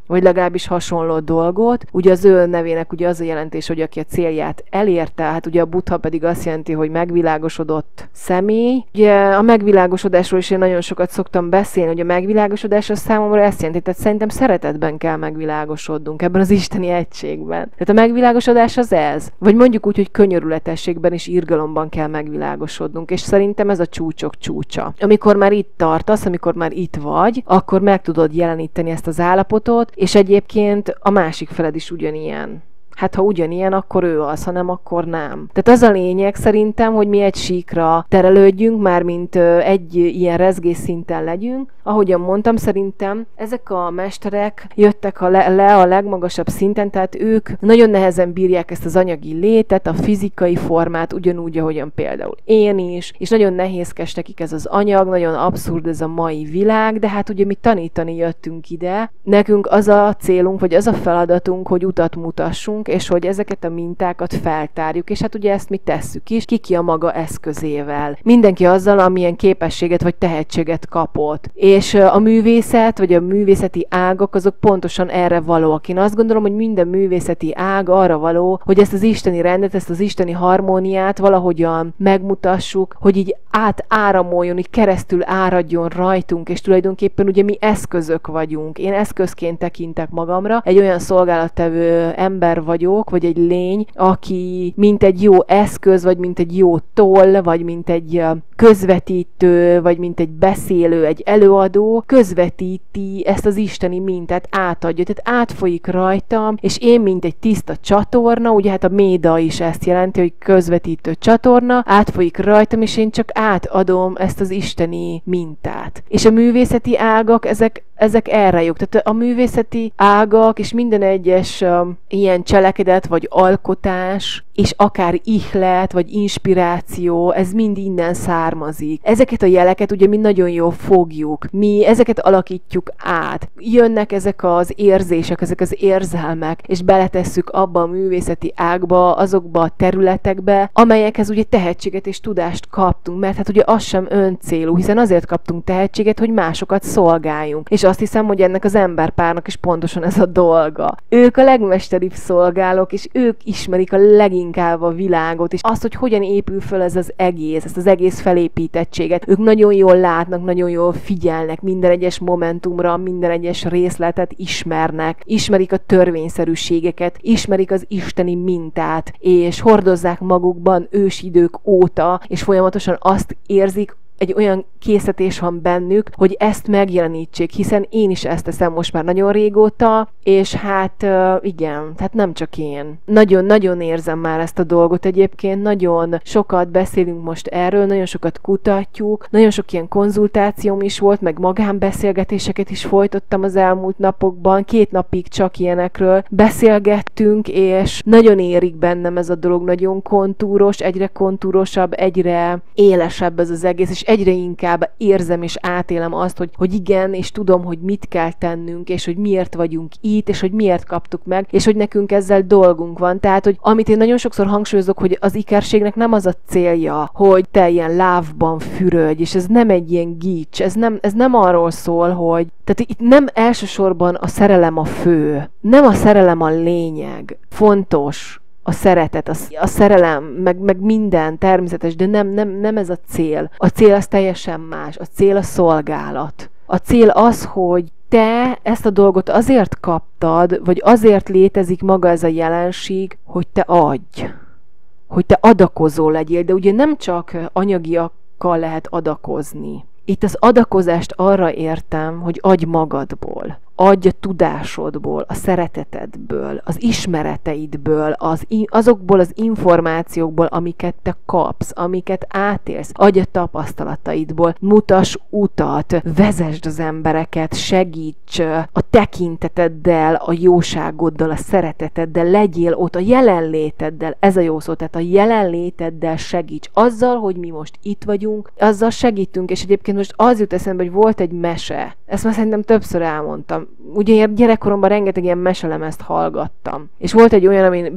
vagy legalábbis hasonló dolgot. Ugye az ő nevének ugye az a jelentés, hogy aki a célját elérte, hát ugye a Buddha pedig azt jelenti, hogy megvilágosodott személy. Ugye a megvilágosodásról is én nagyon sokat szoktam beszélni, hogy a megvilágosodás az számomra ezt jelenti, tehát szerintem szeretetben kell megvilágosodnunk ebben az isteni egységben. Tehát a megvilágosodás az ez. Vagy mondjuk úgy, hogy könyörületességben és irgalomban kell megvilágosodnunk, és szerintem ez a csúcsok csúcsa. Amikor már itt tartasz, amikor már itt vagy, akkor meg tudod jeleníteni ezt az állapotot, és egyébként a másik feled is ugyanilyen. Hát ha ugyanilyen, akkor ő az, ha nem, akkor nem. Tehát az a lényeg szerintem, hogy mi egy síkra terelődjünk, mármint egy ilyen rezgésszinten legyünk. Ahogyan mondtam, szerintem ezek a mesterek jöttek a le, le a legmagasabb szinten, tehát ők nagyon nehezen bírják ezt az anyagi létet, a fizikai formát, ugyanúgy, ahogyan például én is, és nagyon nehézkes nekik ez az anyag, nagyon abszurd ez a mai világ, de hát ugye mi tanítani jöttünk ide. Nekünk az a célunk, vagy az a feladatunk, hogy utat mutassunk, és hogy ezeket a mintákat feltárjuk, és hát ugye ezt mi tesszük is, ki ki a maga eszközével. Mindenki azzal, amilyen képességet vagy tehetséget kapott. És a művészet, vagy a művészeti ágak, azok pontosan erre valóak. Én azt gondolom, hogy minden művészeti ág arra való, hogy ezt az isteni rendet, ezt az isteni harmóniát valahogyan megmutassuk, hogy így átáramoljon, így keresztül áradjon rajtunk, és tulajdonképpen ugye mi eszközök vagyunk. Én eszközként tekintek magamra, egy olyan szolgálattevő ember vagyok, vagy egy lény, aki mint egy jó eszköz, vagy mint egy jó toll, vagy mint egy közvetítő, vagy mint egy beszélő, egy előadó, közvetíti ezt az isteni mintát, átadja, tehát átfolyik rajtam, és én, mint egy tiszta csatorna, ugye hát a méda is ezt jelenti, hogy közvetítő csatorna, átfolyik rajtam, és én csak átadom ezt az isteni mintát. És a művészeti ágak, ezek, ezek erre jók. Tehát a művészeti ágak, és minden egyes um, ilyen cselekedet, vagy alkotás, és akár ihlet, vagy inspiráció, ez mind innen származik. Ezeket a jeleket ugye mi nagyon jól fogjuk, mi ezeket alakítjuk át. Jönnek ezek az érzések, ezek az érzelmek, és beletesszük abba a művészeti ágba, azokba a területekbe, amelyekhez ugye tehetséget és tudást kaptunk, mert hát ugye az sem öncélú, hiszen azért kaptunk tehetséget, hogy másokat szolgáljunk. És azt hiszem, hogy ennek az emberpárnak is pontosan ez a dolga. Ők a legmesteribb szolgálók, és ők ismerik a leginkább a világot, és azt, hogy hogyan épül föl ez az egész, ezt az egész felépítettséget. Ők nagyon jól látnak, nagyon jól figyelnek, minden egyes momentumra, minden egyes részletet ismernek, ismerik a törvényszerűségeket, ismerik az isteni mintát, és hordozzák magukban ősidők óta, és folyamatosan azt érzik, egy olyan készítés van bennük, hogy ezt megjelenítsék, hiszen én is ezt teszem most már nagyon régóta, és hát igen, tehát nem csak én. Nagyon-nagyon érzem már ezt a dolgot egyébként, nagyon sokat beszélünk most erről, nagyon sokat kutatjuk, nagyon sok ilyen konzultációm is volt, meg magánbeszélgetéseket is folytattam az elmúlt napokban, két napig csak ilyenekről beszélgettünk, és nagyon érik bennem ez a dolog, nagyon kontúros, egyre kontúrosabb, egyre élesebb ez az egész, és egyre inkább érzem és átélem azt, hogy, hogy igen, és tudom, hogy mit kell tennünk, és hogy miért vagyunk itt, és hogy miért kaptuk meg, és hogy nekünk ezzel dolgunk van. Tehát, hogy amit én nagyon sokszor hangsúlyozok, hogy az ikerségnek nem az a célja, hogy te ilyen lávban fürödj, és ez nem egy ilyen gics, ez nem, ez nem arról szól, hogy tehát itt nem elsősorban a szerelem a fő, nem a szerelem a lényeg, fontos, a szeretet, a, a szerelem, meg, meg minden természetes, de nem, nem, nem ez a cél. A cél az teljesen más. A cél a szolgálat. A cél az, hogy te ezt a dolgot azért kaptad, vagy azért létezik maga ez a jelenség, hogy te adj. Hogy te adakozó legyél, de ugye nem csak anyagiakkal lehet adakozni. Itt az adakozást arra értem, hogy adj magadból. Adj a tudásodból, a szeretetedből, az ismereteidből, az, azokból az információkból, amiket te kapsz, amiket átélsz. Adj a tapasztalataidból, mutass utat, vezesd az embereket, segíts a tekinteteddel, a jóságoddal, a szereteteddel, legyél ott a jelenléteddel, ez a jó szó, tehát a jelenléteddel segíts. Azzal, hogy mi most itt vagyunk, azzal segítünk, és egyébként most az jut eszembe, hogy volt egy mese. Ezt már szerintem többször elmondtam. Ugye gyerekkoromban rengeteg ilyen meselemezt hallgattam. És volt egy olyan, amiben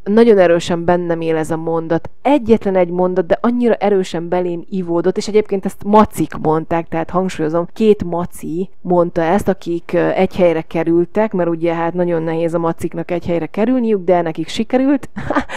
nagyon erősen bennem él ez a mondat. Egyetlen egy mondat, de annyira erősen belém ivódott, és egyébként ezt macik mondták, tehát hangsúlyozom, két maci mondta ezt, akik egy helyre kerültek, mert ugye hát nagyon nehéz a maciknak egy helyre kerülniük, de nekik sikerült.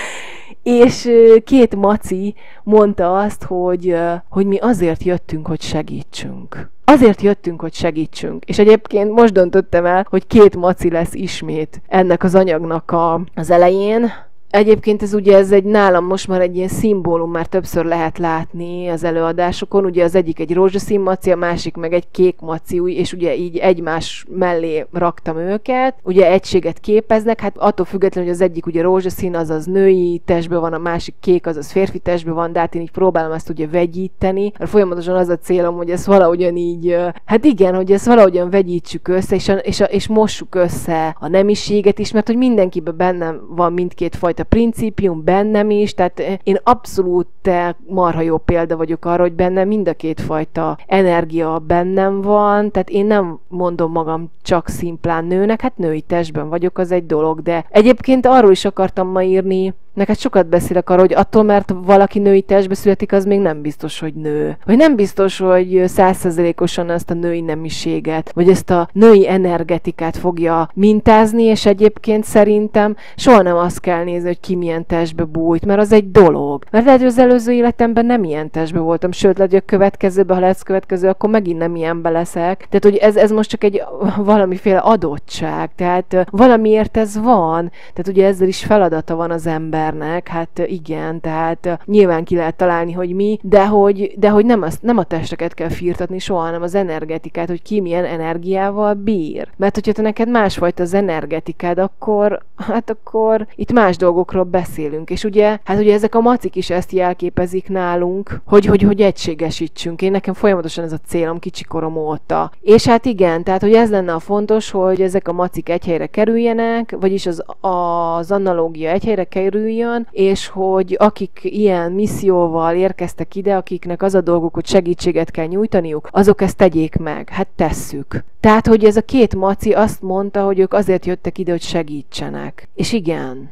És két maci mondta azt, hogy, hogy mi azért jöttünk, hogy segítsünk. Azért jöttünk, hogy segítsünk. És egyébként most döntöttem el, hogy két maci lesz ismét ennek az anyagnak a, az elején. Egyébként ez ugye ez egy nálam most már egy ilyen szimbólum, már többször lehet látni az előadásokon. Ugye az egyik egy rózsaszín maci, a másik meg egy kék maci, és ugye így egymás mellé raktam őket. Ugye egységet képeznek, hát attól függetlenül, hogy az egyik ugye rózsaszín, azaz női testben van, a másik kék, azaz férfi testben van, de hát én így próbálom ezt ugye vegyíteni. Mert folyamatosan az a célom, hogy ezt valahogyan így, hát igen, hogy ezt valahogyan vegyítsük össze, és, a, és, a, és mossuk össze a nemiséget is, mert hogy mindenkiben bennem van mindkét fajta a principium bennem is, tehát én abszolút marha jó példa vagyok arra, hogy bennem mind a két fajta energia bennem van, tehát én nem mondom magam csak szimplán nőnek, hát női testben vagyok, az egy dolog, de egyébként arról is akartam ma írni, neked sokat beszélek arról, hogy attól, mert valaki női testbe születik, az még nem biztos, hogy nő. Vagy nem biztos, hogy százszerzelékosan ezt a női nemiséget, vagy ezt a női energetikát fogja mintázni, és egyébként szerintem soha nem azt kell nézni, hogy ki milyen testbe bújt, mert az egy dolog. Mert lehet, hogy az előző életemben nem ilyen testbe voltam, sőt, lehet, hogy a következőben, ha lesz következő, akkor megint nem ilyenbe leszek. Tehát, hogy ez, ez most csak egy valamiféle adottság, tehát valamiért ez van, tehát ugye ezzel is feladata van az embernek, hát igen, tehát nyilván ki lehet találni, hogy mi, de hogy, de hogy nem, azt, nem a testeket kell firtatni soha, hanem az energetikát, hogy ki milyen energiával bír. Mert hogyha te neked másfajta az energetikád, akkor, hát akkor itt más dolgokról beszélünk. És ugye, hát ugye ezek a macik is ezt jelképezik nálunk, hogy, hogy, hogy egységesítsünk. Én nekem folyamatosan ez a célom kicsikorom óta. És hát igen, tehát hogy ez lenne a fontos, hogy ezek a macik egy helyre kerüljenek, vagyis az, az analógia egy helyre kerüljön, és hogy akik ilyen misszióval érkeztek ide, akiknek az a dolguk, hogy segítséget kell nyújtaniuk, azok ezt tegyék meg. Hát tesszük. Tehát, hogy ez a két maci azt mondta, hogy ők azért jöttek ide, hogy segítsenek. És igen.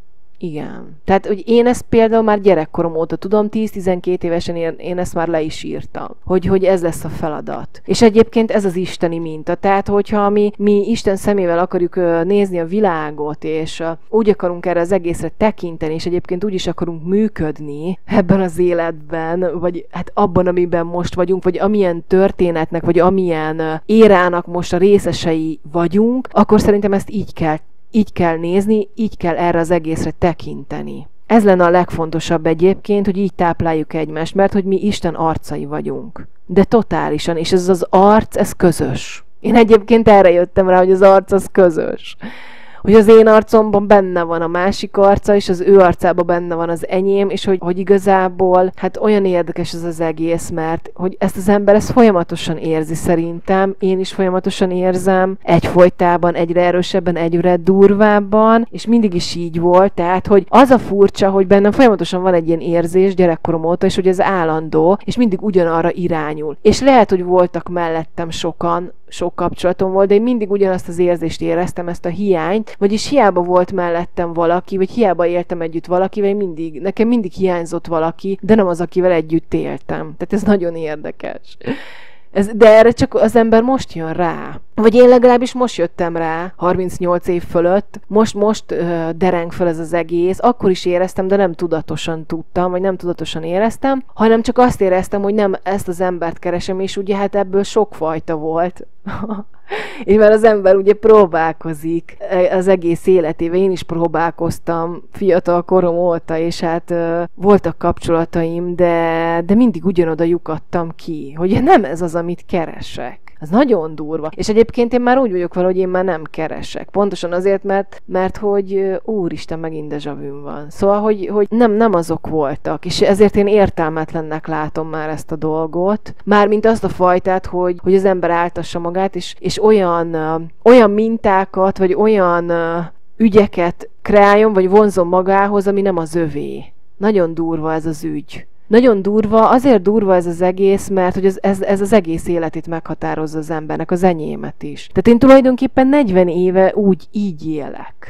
Igen. Tehát, hogy én ezt például már gyerekkorom óta tudom, tíz-tizenkét évesen én, én ezt már le is írtam, hogy, hogy ez lesz a feladat. És egyébként ez az isteni minta. Tehát, hogyha mi, mi Isten szemével akarjuk nézni a világot, és úgy akarunk erre az egészre tekinteni, és egyébként úgy is akarunk működni ebben az életben, vagy hát abban, amiben most vagyunk, vagy amilyen történetnek, vagy amilyen érának most a részesei vagyunk, akkor szerintem ezt így kell Így kell nézni, így kell erre az egészre tekinteni. Ez lenne a legfontosabb egyébként, hogy így tápláljuk egymást, mert hogy mi Isten arcai vagyunk. De totálisan, és ez az arc, ez közös. Én egyébként erre jöttem rá, hogy az arc az közös. Hogy az én arcomban benne van a másik arca, és az ő arcában benne van az enyém, és hogy, hogy igazából hát olyan érdekes ez az egész, mert hogy ezt az ember ezt folyamatosan érzi szerintem, én is folyamatosan érzem, egyfolytában, egyre erősebben, egyre durvábban, és mindig is így volt, tehát hogy az a furcsa, hogy bennem folyamatosan van egy ilyen érzés gyerekkorom óta, és hogy ez állandó, és mindig ugyanarra irányul. És lehet, hogy voltak mellettem sokan, sok kapcsolatom volt, de én mindig ugyanazt az érzést éreztem, ezt a hiányt, vagyis hiába volt mellettem valaki, vagy hiába éltem együtt valakivel, mindig, nekem mindig hiányzott valaki, de nem az, akivel együtt éltem. Tehát ez nagyon érdekes. Ez, de erre csak az ember most jön rá. Vagy én legalábbis most jöttem rá, harmincnyolc év fölött, most, most uh, dereng fel ez az egész, akkor is éreztem, de nem tudatosan tudtam, vagy nem tudatosan éreztem, hanem csak azt éreztem, hogy nem ezt az embert keresem, és ugye hát ebből sokfajta volt. És mert az ember ugye próbálkozik az egész életében, én is próbálkoztam fiatal korom óta, és hát uh, voltak kapcsolataim, de, de mindig ugyanoda lyukadtam ki, hogy nem ez az, amit keresek. Ez nagyon durva. És egyébként én már úgy vagyok vele, hogy én már nem keresek. Pontosan azért, mert, mert hogy úristen, megint déjà vu van. Szóval, hogy, hogy nem, nem azok voltak. És ezért én értelmetlennek látom már ezt a dolgot. Mármint azt a fajtát, hogy, hogy az ember áltassa magát, és, és olyan, uh, olyan mintákat, vagy olyan uh, ügyeket kreáljon, vagy vonzon magához, ami nem az övé. Nagyon durva ez az ügy. Nagyon durva, azért durva ez az egész, mert hogy ez, ez, ez az egész életét meghatározza az embernek, az enyémet is. Tehát én tulajdonképpen negyven éve úgy így élek.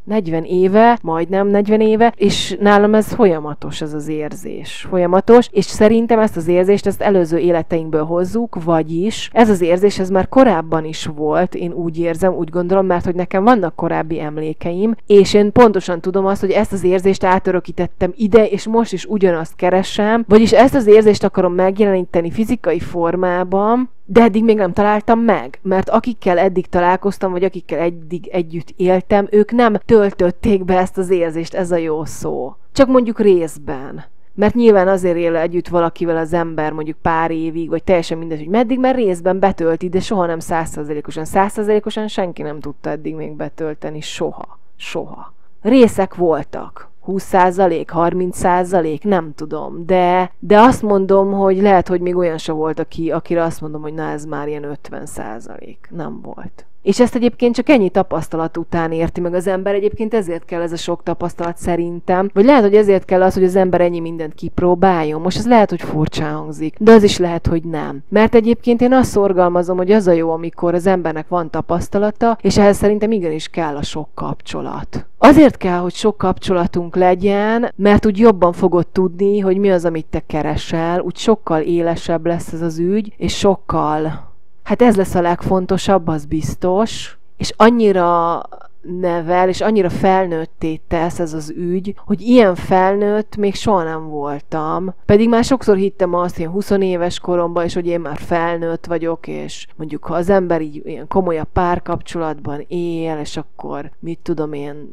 negyven éve, majdnem negyven éve, és nálam ez folyamatos, ez az érzés. Folyamatos, és szerintem ezt az érzést, ezt előző életeinkből hozzuk, vagyis ez az érzés, ez már korábban is volt, én úgy érzem, úgy gondolom, mert hogy nekem vannak korábbi emlékeim, és én pontosan tudom azt, hogy ezt az érzést átörökítettem ide, és most is ugyanazt keresem, vagyis ezt az érzést akarom megjeleníteni fizikai formában, de eddig még nem találtam meg, mert akikkel eddig találkoztam, vagy akikkel eddig együtt éltem, ők nem töltötték be ezt az érzést, ez a jó szó. Csak mondjuk részben. Mert nyilván azért él együtt valakivel az ember mondjuk pár évig, vagy teljesen mindegy, hogy meddig, mert részben betölti, de soha nem százszázalékosan. Százszázalékosan senki nem tudta eddig még betölteni, soha. Soha. Részek voltak. húsz százalék, harminc százalék, nem tudom, de, de azt mondom, hogy lehet, hogy még olyan se volt, aki, akire azt mondom, hogy na ez már ilyen ötven százalék. Nem volt. És ezt egyébként csak ennyi tapasztalat után érti meg az ember, egyébként ezért kell ez a sok tapasztalat szerintem, vagy lehet, hogy ezért kell az, hogy az ember ennyi mindent kipróbáljon. Most ez lehet, hogy furcsán hangzik, de az is lehet, hogy nem. Mert egyébként én azt szorgalmazom, hogy az a jó, amikor az embernek van tapasztalata, és ehhez szerintem igenis kell a sok kapcsolat. Azért kell, hogy sok kapcsolatunk legyen, mert úgy jobban fogod tudni, hogy mi az, amit te keresel, úgy sokkal élesebb lesz ez az ügy, és sokkal... Hát ez lesz a legfontosabb, az biztos, és annyira nevel, és annyira felnőtté tesz ez az ügy, hogy ilyen felnőtt még soha nem voltam. Pedig már sokszor hittem azt, hogy húsz éves koromban, és hogy én már felnőtt vagyok, és mondjuk ha az ember így ilyen komolyabb párkapcsolatban él, és akkor mit tudom én,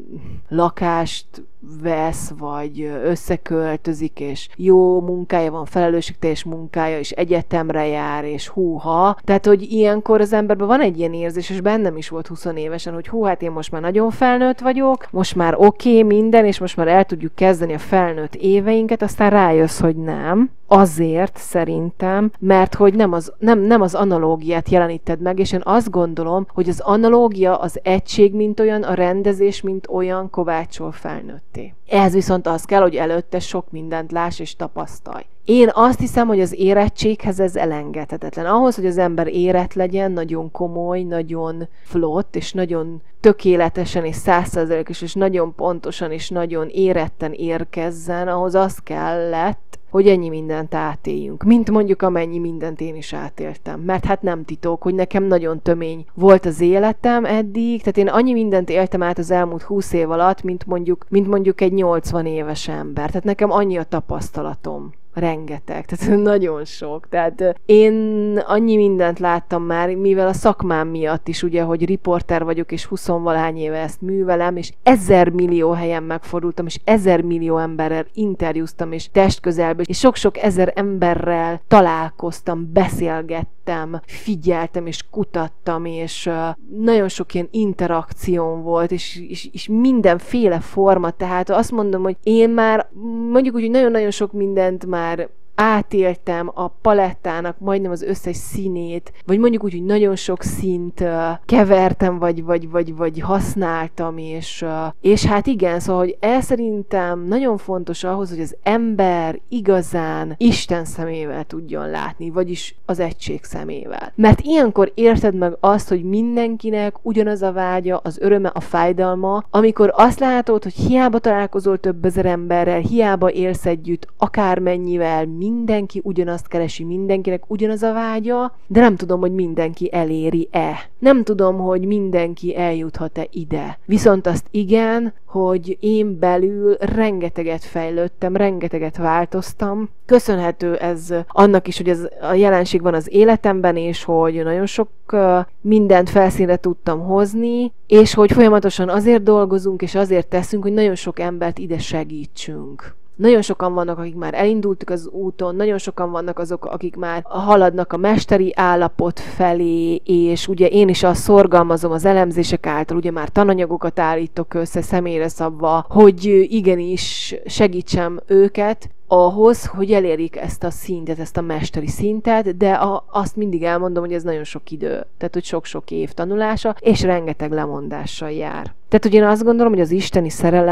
lakást vesz, vagy összeköltözik, és jó munkája van, felelősségteljes munkája, és egyetemre jár, és húha. Tehát, hogy ilyenkor az emberben van egy ilyen érzés, és bennem is volt húsz évesen, hogy hú, hát én most már nagyon felnőtt vagyok, most már oké okay, minden, és most már el tudjuk kezdeni a felnőtt éveinket, aztán rájössz, hogy nem. Azért szerintem, mert hogy nem az, nem, nem az analógiát jeleníted meg, és én azt gondolom, hogy az analógia, az egység, mint olyan, a rendezés, mint olyan kovácsol felnőtté. Ehhez viszont az kell, hogy előtte sok mindent láss és tapasztalj. Én azt hiszem, hogy az érettséghez ez elengedhetetlen. Ahhoz, hogy az ember érett legyen, nagyon komoly, nagyon flott, és nagyon tökéletesen és százszázalékos, és nagyon pontosan és nagyon éretten érkezzen, ahhoz az kellett, hogy ennyi mindent átéljünk, mint mondjuk amennyi mindent én is átéltem. Mert hát nem titok, hogy nekem nagyon tömény volt az életem eddig, tehát én annyi mindent éltem át az elmúlt húsz év alatt, mint mondjuk, mint mondjuk egy nyolcvan éves ember. Tehát nekem annyi a tapasztalatom. Rengeteg, tehát nagyon sok. Tehát én annyi mindent láttam már, mivel a szakmám miatt is, ugye, hogy riporter vagyok, és huszonvalahány éve ezt művelem, és ezer millió helyen megfordultam, és ezer millió emberrel interjúztam, és testközelből, és sok-sok ezer emberrel találkoztam, beszélgettem, figyeltem, és kutattam, és uh, nagyon sok ilyen interakcióm volt, és, és, és mindenféle forma, tehát azt mondom, hogy én már mondjuk úgy, hogy nagyon-nagyon sok mindent már már átéltem a palettának majdnem az összes színét, vagy mondjuk úgy, hogy nagyon sok színt uh, kevertem, vagy, vagy, vagy, vagy használtam, és, uh, és hát igen, szóval, hogy el szerintem nagyon fontos ahhoz, hogy az ember igazán Isten szemével tudjon látni, vagyis az egység szemével. Mert ilyenkor érted meg azt, hogy mindenkinek ugyanaz a vágya, az öröme, a fájdalma, amikor azt látod, hogy hiába találkozol több ezer emberrel, hiába élsz együtt, akármennyivel, mindenki ugyanazt keresi, mindenkinek ugyanaz a vágya, de nem tudom, hogy mindenki eléri-e. Nem tudom, hogy mindenki eljuthat-e ide. Viszont azt igen, hogy én belül rengeteget fejlődtem, rengeteget változtam. Köszönhető ez annak is, hogy ez a jelenség van az életemben, és hogy nagyon sok mindent felszínre tudtam hozni, és hogy folyamatosan azért dolgozunk, és azért teszünk, hogy nagyon sok embert ide segítsünk. Nagyon sokan vannak, akik már elindultak az úton, nagyon sokan vannak azok, akik már haladnak a mesteri állapot felé, és ugye én is azt szorgalmazom az elemzések által, ugye már tananyagokat állítok össze személyre szabva, hogy igenis segítsem őket ahhoz, hogy elérjük ezt a szintet, ezt a mesteri szintet, de a, azt mindig elmondom, hogy ez nagyon sok idő, tehát hogy sok-sok év tanulása, és rengeteg lemondással jár. Tehát, hogy én azt gondolom, hogy az isteni szerelem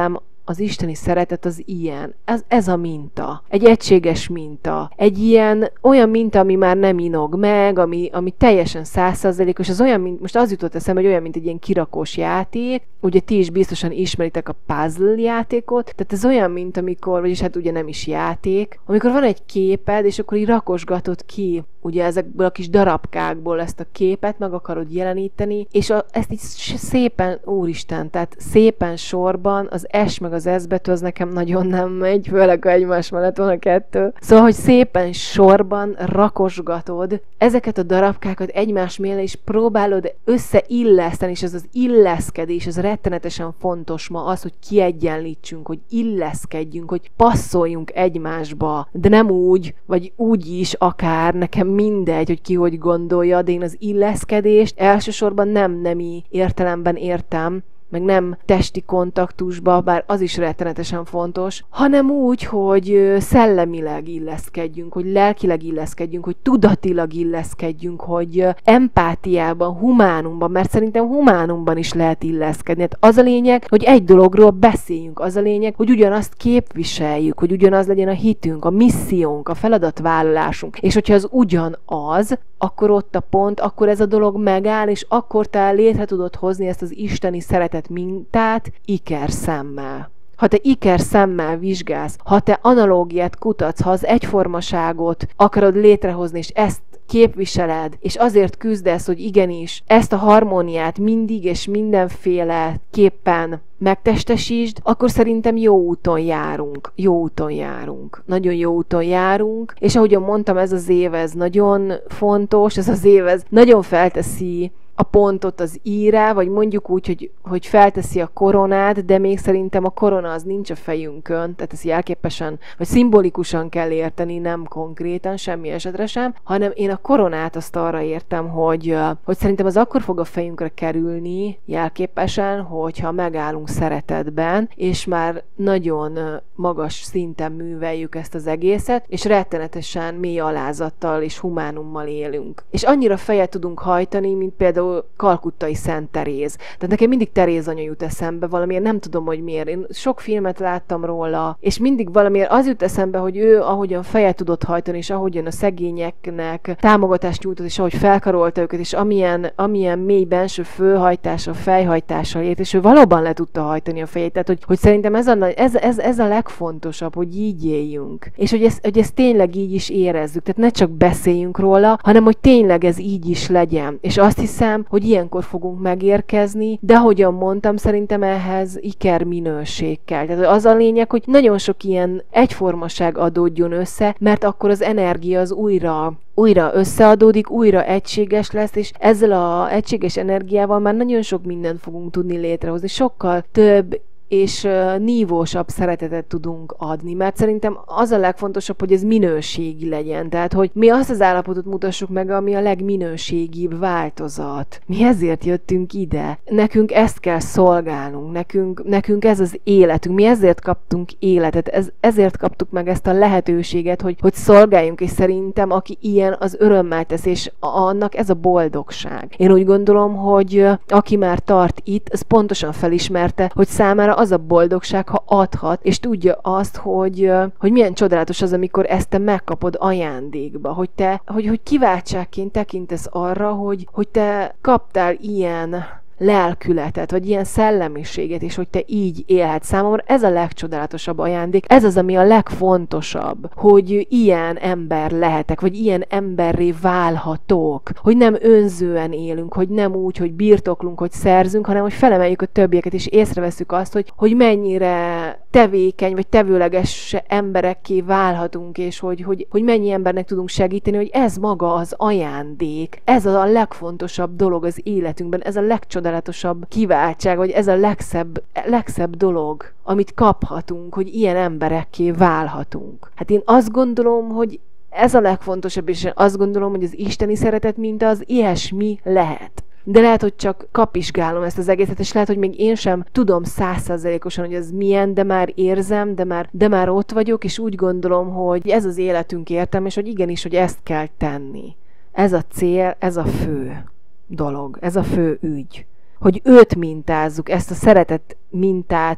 az isteni szeretet az ilyen. Ez, ez a minta. Egy egységes minta. Egy ilyen, olyan minta, ami már nem inog meg, ami, ami teljesen száz százalékos. Az olyan, mint, most az jutott eszembe, hogy olyan, mint egy ilyen kirakós játék. Ugye ti is biztosan ismeritek a puzzle játékot. Tehát ez olyan, mint amikor, vagyis hát ugye nem is játék, amikor van egy képed, és akkor így rakosgatod ki, ugye ezekből a kis darabkákból ezt a képet meg akarod jeleníteni, és a, ezt így szépen, úristen, tehát szépen sorban, az S meg az S betű az nekem nagyon nem megy, főleg, ha egymás mellett van a kettő. Szóval, hogy szépen sorban rakosgatod ezeket a darabkákat egymás mellé, és próbálod összeilleszteni, és ez az illeszkedés, ez rettenetesen fontos ma az, hogy kiegyenlítsünk, hogy illeszkedjünk, hogy passzoljunk egymásba, de nem úgy, vagy úgy is akár, nekem mindegy, hogy ki hogy gondolja, de én az illeszkedést elsősorban nem nemi értelemben értem, meg nem testi kontaktusba, bár az is rettenetesen fontos, hanem úgy, hogy szellemileg illeszkedjünk, hogy lelkileg illeszkedjünk, hogy tudatilag illeszkedjünk, hogy empátiában, humánumban, mert szerintem humánumban is lehet illeszkedni. Hát az a lényeg, hogy egy dologról beszéljünk, az a lényeg, hogy ugyanazt képviseljük, hogy ugyanaz legyen a hitünk, a missziónk, a feladatvállalásunk, és hogyha az ugyanaz, akkor ott a pont, akkor ez a dolog megáll, és akkor te létre tudod hozni ezt az isteni szeretet mintát ikerszemmel. Ha te ikerszemmel vizsgálsz, ha te analógiát kutatsz, ha az egyformaságot akarod létrehozni, és ezt képviseled, és azért küzdesz, hogy igenis ezt a harmóniát mindig és mindenféle képpen megtestesítsd, akkor szerintem jó úton járunk. Jó úton járunk. Nagyon jó úton járunk, és ahogyan mondtam, ez az év, ez nagyon fontos, ez az év, ez nagyon felteszi a pontot az írá, vagy mondjuk úgy, hogy, hogy felteszi a koronát, de még szerintem a korona az nincs a fejünkön, tehát ezt jelképesen, vagy szimbolikusan kell érteni, nem konkrétan, semmi esetre sem, hanem én a koronát azt arra értem, hogy, hogy szerintem az akkor fog a fejünkre kerülni jelképesen, hogyha megállunk szeretetben, és már nagyon magas szinten műveljük ezt az egészet, és rettenetesen mély alázattal és humánummal élünk. És annyira fejet tudunk hajtani, mint például kalkuttai Szent Teréz. Tehát nekem mindig Teréz anya jut eszembe, valamiért nem tudom, hogy miért. Én sok filmet láttam róla, és mindig valamiért az jut eszembe, hogy ő ahogyan fejet tudott hajtani, és ahogyan a szegényeknek támogatást nyújtott, és ahogy felkarolta őket, és amilyen, amilyen mély benső fölhajtása, fejhajtással ért, és ő valóban le tudta hajtani a fejét. Tehát, hogy, hogy szerintem ez a, ez, ez, ez a legfontosabb, hogy így éljünk. És hogy ezt, hogy ezt tényleg így is érezzük. Tehát ne csak beszéljünk róla, hanem hogy tényleg ez így is legyen. És azt hiszem, hogy ilyenkor fogunk megérkezni, de ahogyan mondtam, szerintem ehhez iker minőség kell. Tehát az a lényeg, hogy nagyon sok ilyen egyformaság adódjon össze, mert akkor az energia az újra újra összeadódik, újra egységes lesz, és ezzel az egységes energiával már nagyon sok mindent fogunk tudni létrehozni. Sokkal több és nívósabb szeretetet tudunk adni, mert szerintem az a legfontosabb, hogy ez minőségi legyen, tehát hogy mi azt az állapotot mutassuk meg, ami a legminőségibb változat. Mi ezért jöttünk ide. Nekünk ezt kell szolgálnunk, nekünk, nekünk ez az életünk, mi ezért kaptunk életet, ez, ezért kaptuk meg ezt a lehetőséget, hogy, hogy szolgáljunk, és szerintem aki ilyen, az örömmel tesz, és annak ez a boldogság. Én úgy gondolom, hogy aki már tart itt, az pontosan felismerte, hogy számára az a boldogság, ha adhat, és tudja azt, hogy, hogy milyen csodálatos az, amikor ezt te megkapod ajándékba, hogy te, hogy, hogy kiváltságként tekintesz arra, hogy, hogy te kaptál ilyen lelkületet, vagy ilyen szellemiséget, és hogy te így élhetsz. Számomra ez a legcsodálatosabb ajándék, ez az, ami a legfontosabb, hogy ilyen ember lehetek, vagy ilyen emberré válhatok, hogy nem önzően élünk, hogy nem úgy, hogy birtoklunk, hogy szerzünk, hanem hogy felemeljük a többieket, és észreveszünk azt, hogy, hogy mennyire tevékeny, vagy tevőleges emberekké válhatunk, és hogy, hogy, hogy mennyi embernek tudunk segíteni, hogy ez maga az ajándék, ez a legfontosabb dolog az életünkben, ez a legcsodálatosabb kiváltság, vagy ez a legszebb, legszebb dolog, amit kaphatunk, hogy ilyen emberekké válhatunk. Hát én azt gondolom, hogy ez a legfontosabb, és én azt gondolom, hogy az isteni szeretet minta az ilyesmi lehet. De lehet, hogy csak kapizsgálom ezt az egészet, és lehet, hogy még én sem tudom százszázalékosan, hogy ez milyen, de már érzem, de már, de már ott vagyok, és úgy gondolom, hogy ez az életünk értelme, és hogy igenis, hogy ezt kell tenni. Ez a cél, ez a fő dolog, ez a fő ügy. Hogy őt mintázzuk, ezt a szeretet mintát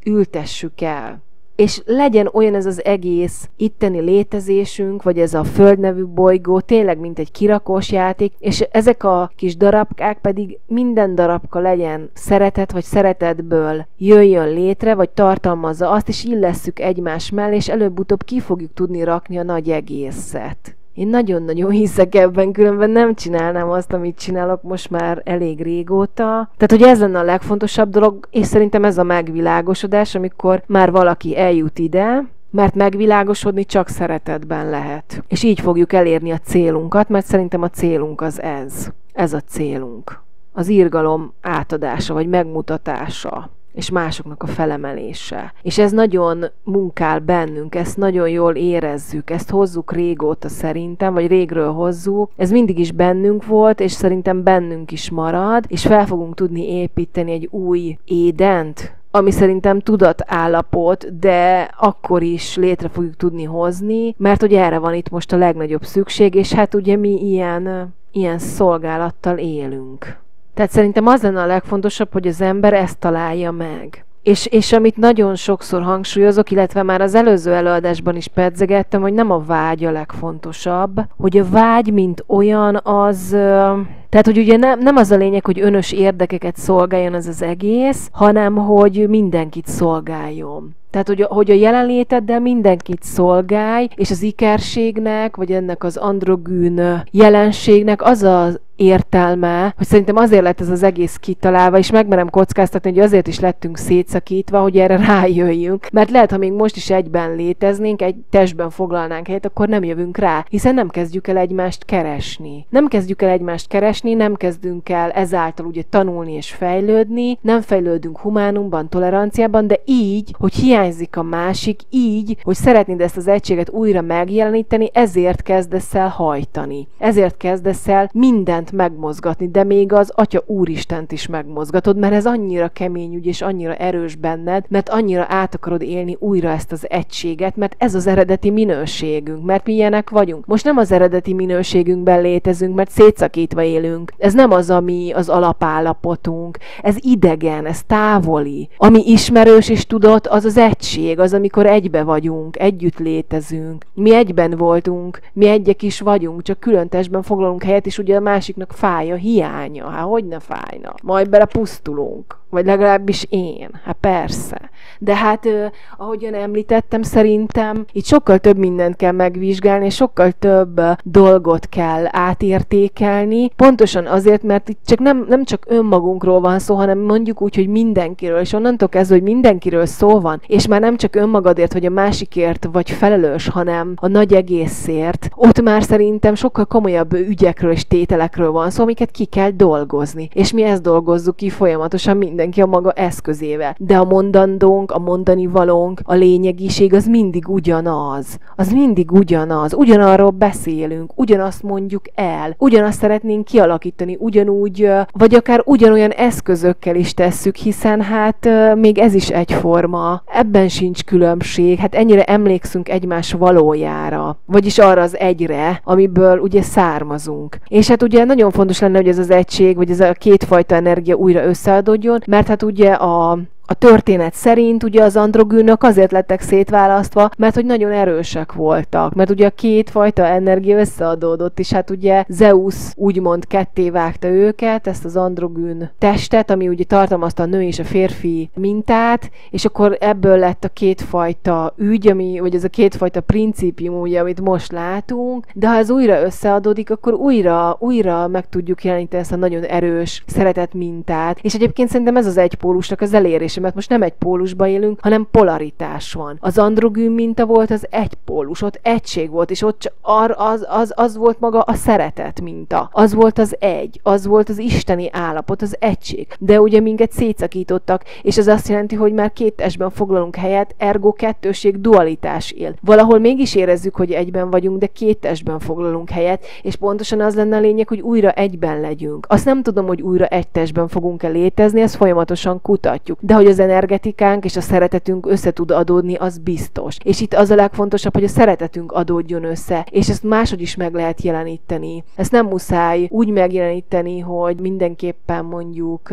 ültessük el. És legyen olyan ez az egész itteni létezésünk, vagy ez a Föld nevű bolygó, tényleg mint egy kirakós játék, és ezek a kis darabkák pedig minden darabka legyen szeretet, vagy szeretetből jöjjön létre, vagy tartalmazza azt, és illesszük egymás mellé, és előbb-utóbb ki fogjuk tudni rakni a nagy egészet. Én nagyon-nagyon hiszek ebben, különben nem csinálnám azt, amit csinálok most már elég régóta. Tehát, hogy ez lenne a legfontosabb dolog, és szerintem ez a megvilágosodás, amikor már valaki eljut ide, mert megvilágosodni csak szeretetben lehet. És így fogjuk elérni a célunkat, mert szerintem a célunk az ez. Ez a célunk. Az irgalom átadása, vagy megmutatása, és másoknak a felemelése. És ez nagyon munkál bennünk, ezt nagyon jól érezzük, ezt hozzuk régóta szerintem, vagy régről hozzuk. Ez mindig is bennünk volt, és szerintem bennünk is marad, és fel fogunk tudni építeni egy új Édent, ami szerintem tudatállapot, de akkor is létre fogjuk tudni hozni, mert hogy erre van itt most a legnagyobb szükség, és hát ugye mi ilyen, ilyen szolgálattal élünk. Tehát szerintem az lenne a legfontosabb, hogy az ember ezt találja meg. És, és amit nagyon sokszor hangsúlyozok, illetve már az előző előadásban is pedzegettem, hogy nem a vágy a legfontosabb, hogy a vágy, mint olyan, az... Tehát, hogy ugye nem, nem az a lényeg, hogy önös érdekeket szolgáljon ez az egész, hanem, hogy mindenkit szolgáljon. Tehát, hogy a, hogy a jelenléteddel mindenkit szolgálj, és az ikerségnek, vagy ennek az androgűn jelenségnek az az értelme, hogy szerintem azért lett ez az egész kitalálva, és megmerem kockáztatni, hogy azért is lettünk szétszakítva, hogy erre rájöjjünk. Mert lehet, ha még most is egyben léteznénk, egy testben foglalnánk helyet, akkor nem jövünk rá, hiszen nem kezdjük el egymást keresni. Nem kezdjük el egymást keresni, nem kezdünk el ezáltal ugye tanulni és fejlődni, nem fejlődünk humánumban, toleranciában, de így, hogy hiányzik a másik, így, hogy szeretnéd ezt az egységet újra megjeleníteni, ezért kezdesz el hajtani. Ezért kezdesz el mindent megmozgatni, de még az Atya Úristent is megmozgatod, mert ez annyira kemény ügy és annyira erős benned, mert annyira át akarod élni újra ezt az egységet, mert ez az eredeti minőségünk, mert mi ilyenek vagyunk. Most nem az eredeti minőségünkben létezünk, mert szétszakítva élünk. Ez nem az, ami az alapállapotunk. Ez idegen, ez távoli. Ami ismerős és tudott, az az egység, az, amikor egybe vagyunk, együtt létezünk. Mi egyben voltunk, mi egyek is vagyunk, csak külön testben foglalunk helyet, és ugye a másiknak fáj a hiánya. Hát hogy ne fájna? Majd bele pusztulunk. Vagy legalábbis én. Hát persze. De hát, eh, ahogyan említettem, szerintem itt sokkal több mindent kell megvizsgálni, és sokkal több eh, dolgot kell átértékelni. Pontosan azért, mert itt csak nem, nem csak önmagunkról van szó, hanem mondjuk úgy, hogy mindenkiről. És onnantól kezdve, hogy mindenkiről szó van, és már nem csak önmagadért, vagy a másikért vagy felelős, hanem a nagy egészért, ott már szerintem sokkal komolyabb ügyekről és tételekről van szó, amiket ki kell dolgozni. És mi ezt dolgozzuk ki folyamatosan minden mindenki a maga eszközével. De a mondandónk, a mondani valónk, a lényegiség az mindig ugyanaz. Az mindig ugyanaz. Ugyanarról beszélünk, ugyanazt mondjuk el, ugyanazt szeretnénk kialakítani, ugyanúgy, vagy akár ugyanolyan eszközökkel is tesszük, hiszen hát még ez is egyforma. Ebben sincs különbség, hát ennyire emlékszünk egymás valójára, vagyis arra az egyre, amiből ugye származunk. És hát ugye nagyon fontos lenne, hogy ez az egység, vagy ez a kétfajta energia újra összeadódjon, mert hát ugye a A történet szerint ugye az androgűnök azért lettek szétválasztva, mert hogy nagyon erősek voltak, mert ugye a két fajta energia összeadódott, és hát ugye Zeus úgymond ketté vágta őket, ezt az androgűn testet, ami ugye tartalmazta a nő és a férfi mintát, és akkor ebből lett a kétfajta ügy, ami, vagy ez a kétfajta principium, ugye, amit most látunk, de ha ez újra összeadódik, akkor újra, újra meg tudjuk jeleníteni ezt a nagyon erős szeretet mintát, és egyébként szerintem ez az egypólusnak az elérés, mert most nem egy pólusba élünk, hanem polaritás van. Az androgűn minta volt az egy pólus, ott egység volt, és ott az, az, az volt maga a szeretet minta. Az volt az egy, az volt az isteni állapot, az egység. De ugye minket szétszakítottak, és ez azt jelenti, hogy már két testben foglalunk helyet, ergo kettőség, dualitás él. Valahol mégis érezzük, hogy egyben vagyunk, de két testben foglalunk helyet, és pontosan az lenne a lényeg, hogy újra egyben legyünk. Azt nem tudom, hogy újra egy testben fogunk-e létezni, ezt folyamatosan kutatjuk. De hogy az energetikánk és a szeretetünk össze tud adódni, az biztos. És itt az a legfontosabb, hogy a szeretetünk adódjon össze, és ezt máshogy is meg lehet jeleníteni. Ezt nem muszáj úgy megjeleníteni, hogy mindenképpen mondjuk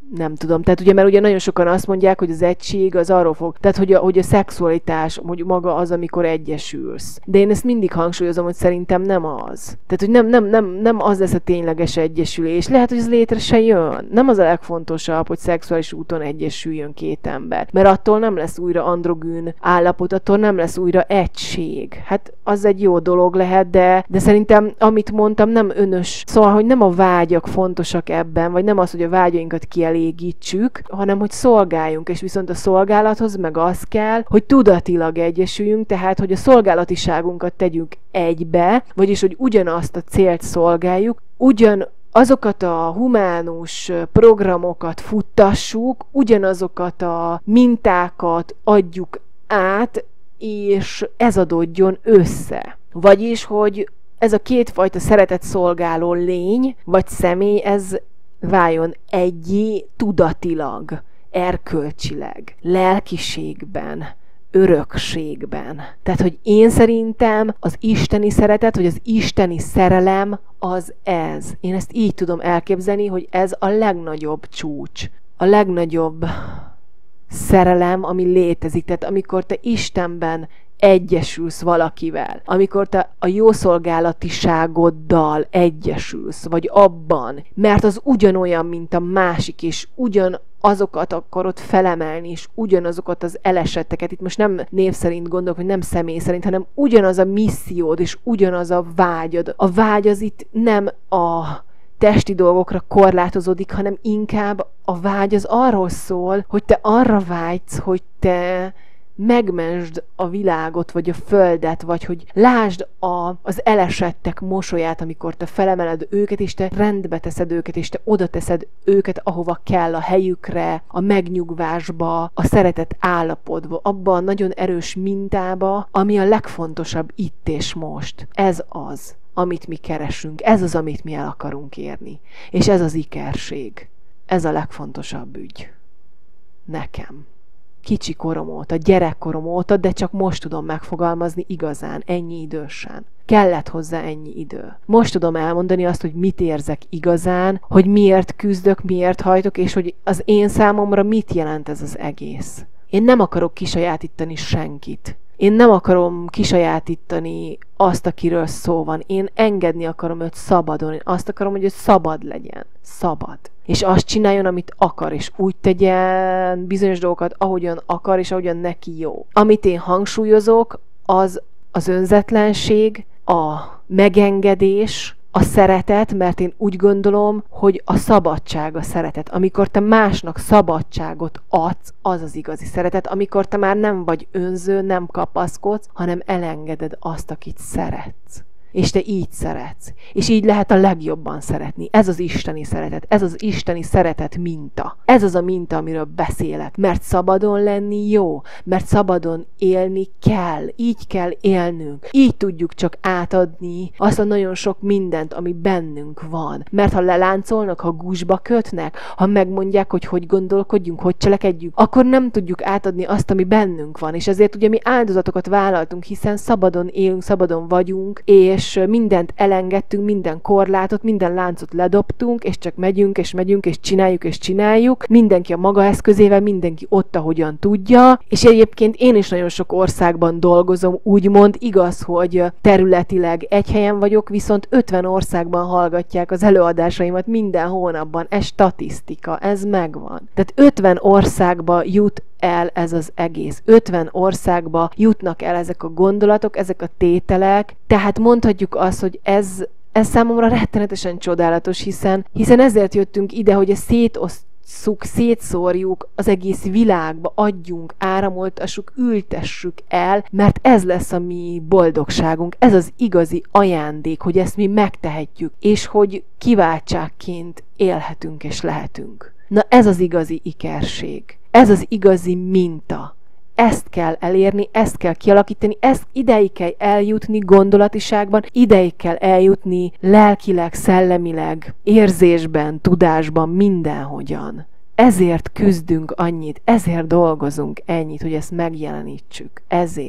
nem tudom. Tehát ugye, mert ugye nagyon sokan azt mondják, hogy az egység az arról fog, tehát hogy a, hogy a szexualitás, hogy maga az, amikor egyesülsz. De én ezt mindig hangsúlyozom, hogy szerintem nem az. Tehát, hogy nem, nem, nem, nem az lesz a tényleges egyesülés. Lehet, hogy ez létre se jön. Nem az a legfontosabb, hogy szexuális úton egyesüljön két ember. Mert attól nem lesz újra androgyn állapot, attól nem lesz újra egység. Hát az egy jó dolog lehet, de, de szerintem, amit mondtam, nem önös. Szóval, hogy nem a vágyak fontosak ebben, vagy nem az, hogy a vágyainkat kielégítsük, hanem hogy szolgáljunk, és viszont a szolgálathoz meg az kell, hogy tudatilag egyesüljünk, tehát, hogy a szolgálatiságunkat tegyünk egybe, vagyis, hogy ugyanazt a célt szolgáljuk, ugyan azokat a humánus programokat futtassuk, ugyanazokat a mintákat adjuk át, és ez adódjon össze. Vagyis, hogy ez a kétfajta szeretet szolgáló lény, vagy személy, ez váljon egyé tudatilag, erkölcsileg, lelkiségben, örökségben. Tehát, hogy én szerintem az isteni szeretet, vagy az isteni szerelem az ez. Én ezt így tudom elképzelni, hogy ez a legnagyobb csúcs. A legnagyobb szerelem, ami létezik. Tehát amikor te Istenben egyesülsz valakivel, amikor te a jószolgálatiságoddal egyesülsz, vagy abban, mert az ugyanolyan, mint a másik, és ugyan azokat akarod felemelni, és ugyanazokat az elesetteket, itt most nem név szerint gondolok, vagy nem személy szerint, hanem ugyanaz a missziód, és ugyanaz a vágyad. A vágy az itt nem a testi dolgokra korlátozódik, hanem inkább a vágy az arról szól, hogy te arra vágysz, hogy te megmensd a világot, vagy a földet, vagy hogy lásd a, az elesettek mosolyát, amikor te felemeled őket, és te rendbe teszed őket, és te oda teszed őket, ahova kell, a helyükre, a megnyugvásba, a szeretet állapotba, abba a nagyon erős mintába, ami a legfontosabb itt és most. Ez az, amit mi keresünk, ez az, amit mi el akarunk érni. És ez az ikerség. Ez a legfontosabb ügy. Nekem. Kicsi korom óta, gyerekkorom óta, de csak most tudom megfogalmazni igazán, ennyi idősen. Kellett hozzá ennyi idő. Most tudom elmondani azt, hogy mit érzek igazán, hogy miért küzdök, miért hajtok, és hogy az én számomra mit jelent ez az egész. Én nem akarok kisajátítani senkit. Én nem akarom kisajátítani azt, akiről szó van. Én engedni akarom őt szabadon. Én azt akarom, hogy ő szabad legyen. Szabad. És azt csináljon, amit akar, és úgy tegyen bizonyos dolgokat, ahogyan akar, és ahogyan neki jó. Amit én hangsúlyozok, az az önzetlenség, a megengedés, a szeretet, mert én úgy gondolom, hogy a szabadság a szeretet. Amikor te másnak szabadságot adsz, az az igazi szeretet. Amikor te már nem vagy önző, nem kapaszkodsz, hanem elengeded azt, akit szeretsz. És te így szeretsz. És így lehet a legjobban szeretni. Ez az isteni szeretet. Ez az isteni szeretet minta. Ez az a minta, amiről beszélek. Mert szabadon lenni jó. Mert szabadon élni kell. Így kell élnünk. Így tudjuk csak átadni azt a nagyon sok mindent, ami bennünk van. Mert ha leláncolnak, ha gúzsba kötnek, ha megmondják, hogy hogy gondolkodjunk, hogy cselekedjünk, akkor nem tudjuk átadni azt, ami bennünk van. És ezért ugye mi áldozatokat vállaltunk, hiszen szabadon élünk, szabadon vagyunk, és és mindent elengedtünk, minden korlátot, minden láncot ledobtunk, és csak megyünk, és megyünk, és csináljuk, és csináljuk. Mindenki a maga eszközével, mindenki ott, ahogyan tudja. És egyébként én is nagyon sok országban dolgozom, úgymond igaz, hogy területileg egy helyen vagyok, viszont ötven országban hallgatják az előadásaimat minden hónapban. Ez statisztika, ez megvan. Tehát ötven országba jut el ez az egész. ötven országba jutnak el ezek a gondolatok, ezek a tételek, tehát mondhatjuk azt, hogy ez, ez számomra rettenetesen csodálatos, hiszen, hiszen ezért jöttünk ide, hogy ezt szétosszuk, szétszórjuk az egész világba, adjunk, áramoltassuk, ültessük el, mert ez lesz a mi boldogságunk, ez az igazi ajándék, hogy ezt mi megtehetjük, és hogy kiváltságként élhetünk és lehetünk. Na ez az igazi ikerség. Ez az igazi minta. Ezt kell elérni, ezt kell kialakítani, ezt ideig kell eljutni gondolatiságban, ideig kell eljutni lelkileg, szellemileg, érzésben, tudásban, mindenhogyan. Ezért küzdünk annyit, ezért dolgozunk ennyit, hogy ezt megjelenítsük. Ezért.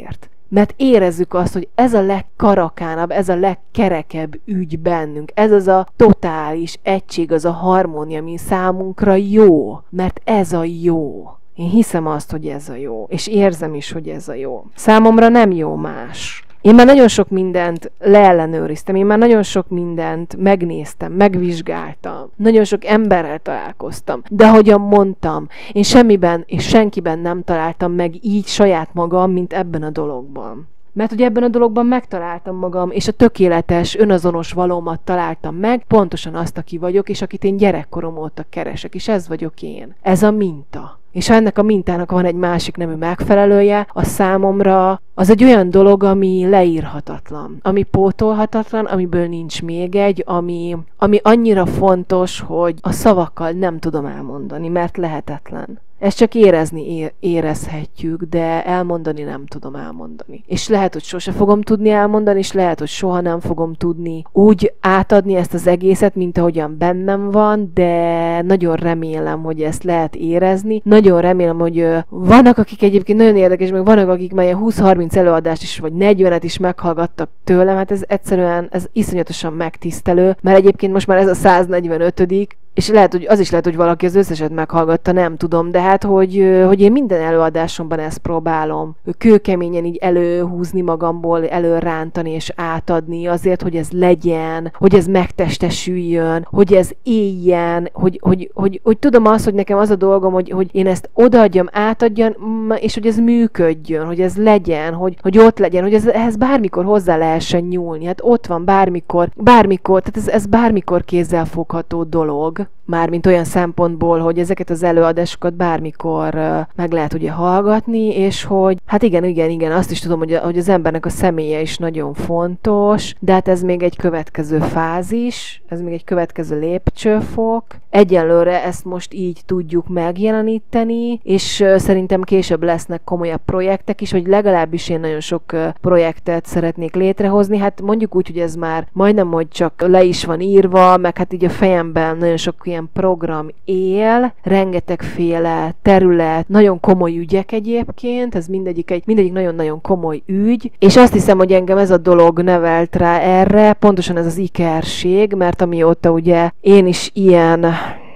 Mert érezzük azt, hogy ez a legkarakánabb, ez a legkerekebb ügy bennünk. Ez az a totális egység, az a harmónia, ami számunkra jó. Mert ez a jó. Én hiszem azt, hogy ez a jó. És érzem is, hogy ez a jó. Számomra nem jó más. Én már nagyon sok mindent leellenőriztem, én már nagyon sok mindent megnéztem, megvizsgáltam, nagyon sok emberrel találkoztam, de ahogyan mondtam, én semmiben és senkiben nem találtam meg így saját magam, mint ebben a dologban. Mert hogy ebben a dologban megtaláltam magam, és a tökéletes, önazonos valómat találtam meg, pontosan azt, aki vagyok, és akit én gyerekkorom óta keresek, és ez vagyok én. Ez a minta. És ha ennek a mintának van egy másik nemű megfelelője, a számomra az egy olyan dolog, ami leírhatatlan, ami pótolhatatlan, amiből nincs még egy, ami, ami annyira fontos, hogy a szavakkal nem tudom elmondani, mert lehetetlen. Ezt csak érezni érezhetjük, de elmondani nem tudom elmondani. És lehet, hogy sose fogom tudni elmondani, és lehet, hogy soha nem fogom tudni úgy átadni ezt az egészet, mint ahogyan bennem van, de nagyon remélem, hogy ezt lehet érezni. Nagyon remélem, hogy vannak, akik egyébként nagyon érdekes, meg vannak, akik már húsz-harminc előadást is, vagy negyvenet is meghallgattak tőlem, hát ez egyszerűen, ez iszonyatosan megtisztelő, mert egyébként most már ez a száznegyvenötödik, és lehet, hogy az is lehet, hogy valaki az összeset meghallgatta, nem tudom, de hát, hogy, hogy én minden előadásomban ezt próbálom kőkeményen így előhúzni magamból, előrántani és átadni azért, hogy ez legyen, hogy ez megtestesüljön, hogy ez éljen, hogy, hogy, hogy, hogy tudom azt, hogy nekem az a dolgom, hogy, hogy én ezt odaadjam, átadjam, és hogy ez működjön, hogy ez legyen, hogy, hogy ott legyen, hogy ez, ehhez bármikor hozzá lehessen nyúlni. Hát ott van bármikor, bármikor, tehát ez, ez bármikor kézzelfogható dolog. Mármint olyan szempontból, hogy ezeket az előadásokat bármikor uh, meg lehet ugye hallgatni, és hogy hát igen, igen, igen, azt is tudom, hogy, a, hogy az embernek a személye is nagyon fontos, de hát ez még egy következő fázis, ez még egy következő lépcsőfok. Egyelőre ezt most így tudjuk megjeleníteni, és uh, szerintem később lesznek komolyabb projektek is, hogy legalábbis én nagyon sok uh, projektet szeretnék létrehozni, hát mondjuk úgy, hogy ez már majdnem, hogy csak le is van írva, meg hát így a fejemben nagyon sok ilyen program él, rengetegféle terület, nagyon komoly ügyek egyébként, ez mindegyik egy mindegyik nagyon-nagyon komoly ügy, és azt hiszem, hogy engem ez a dolog nevelt rá erre, pontosan ez az ikerség, mert amióta ugye én is ilyen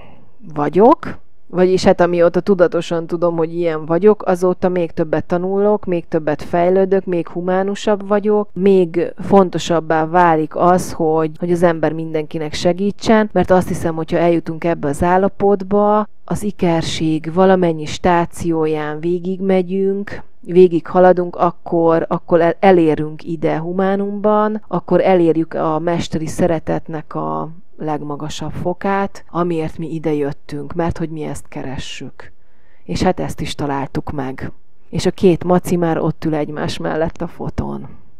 vagyok, vagyis hát amióta tudatosan tudom, hogy ilyen vagyok, azóta még többet tanulok, még többet fejlődök, még humánusabb vagyok, még fontosabbá válik az, hogy, hogy az ember mindenkinek segítsen, mert azt hiszem, hogyha eljutunk ebbe az állapotba, az ikerség valamennyi stációján végigmegyünk, végig haladunk, akkor, akkor elérünk ide humánumban, akkor elérjük a mesteri szeretetnek a legmagasabb fokát, amiért mi ide jöttünk, mert hogy mi ezt keressük. És hát ezt is találtuk meg. És a két maci már ott ül egymás mellett a fotón.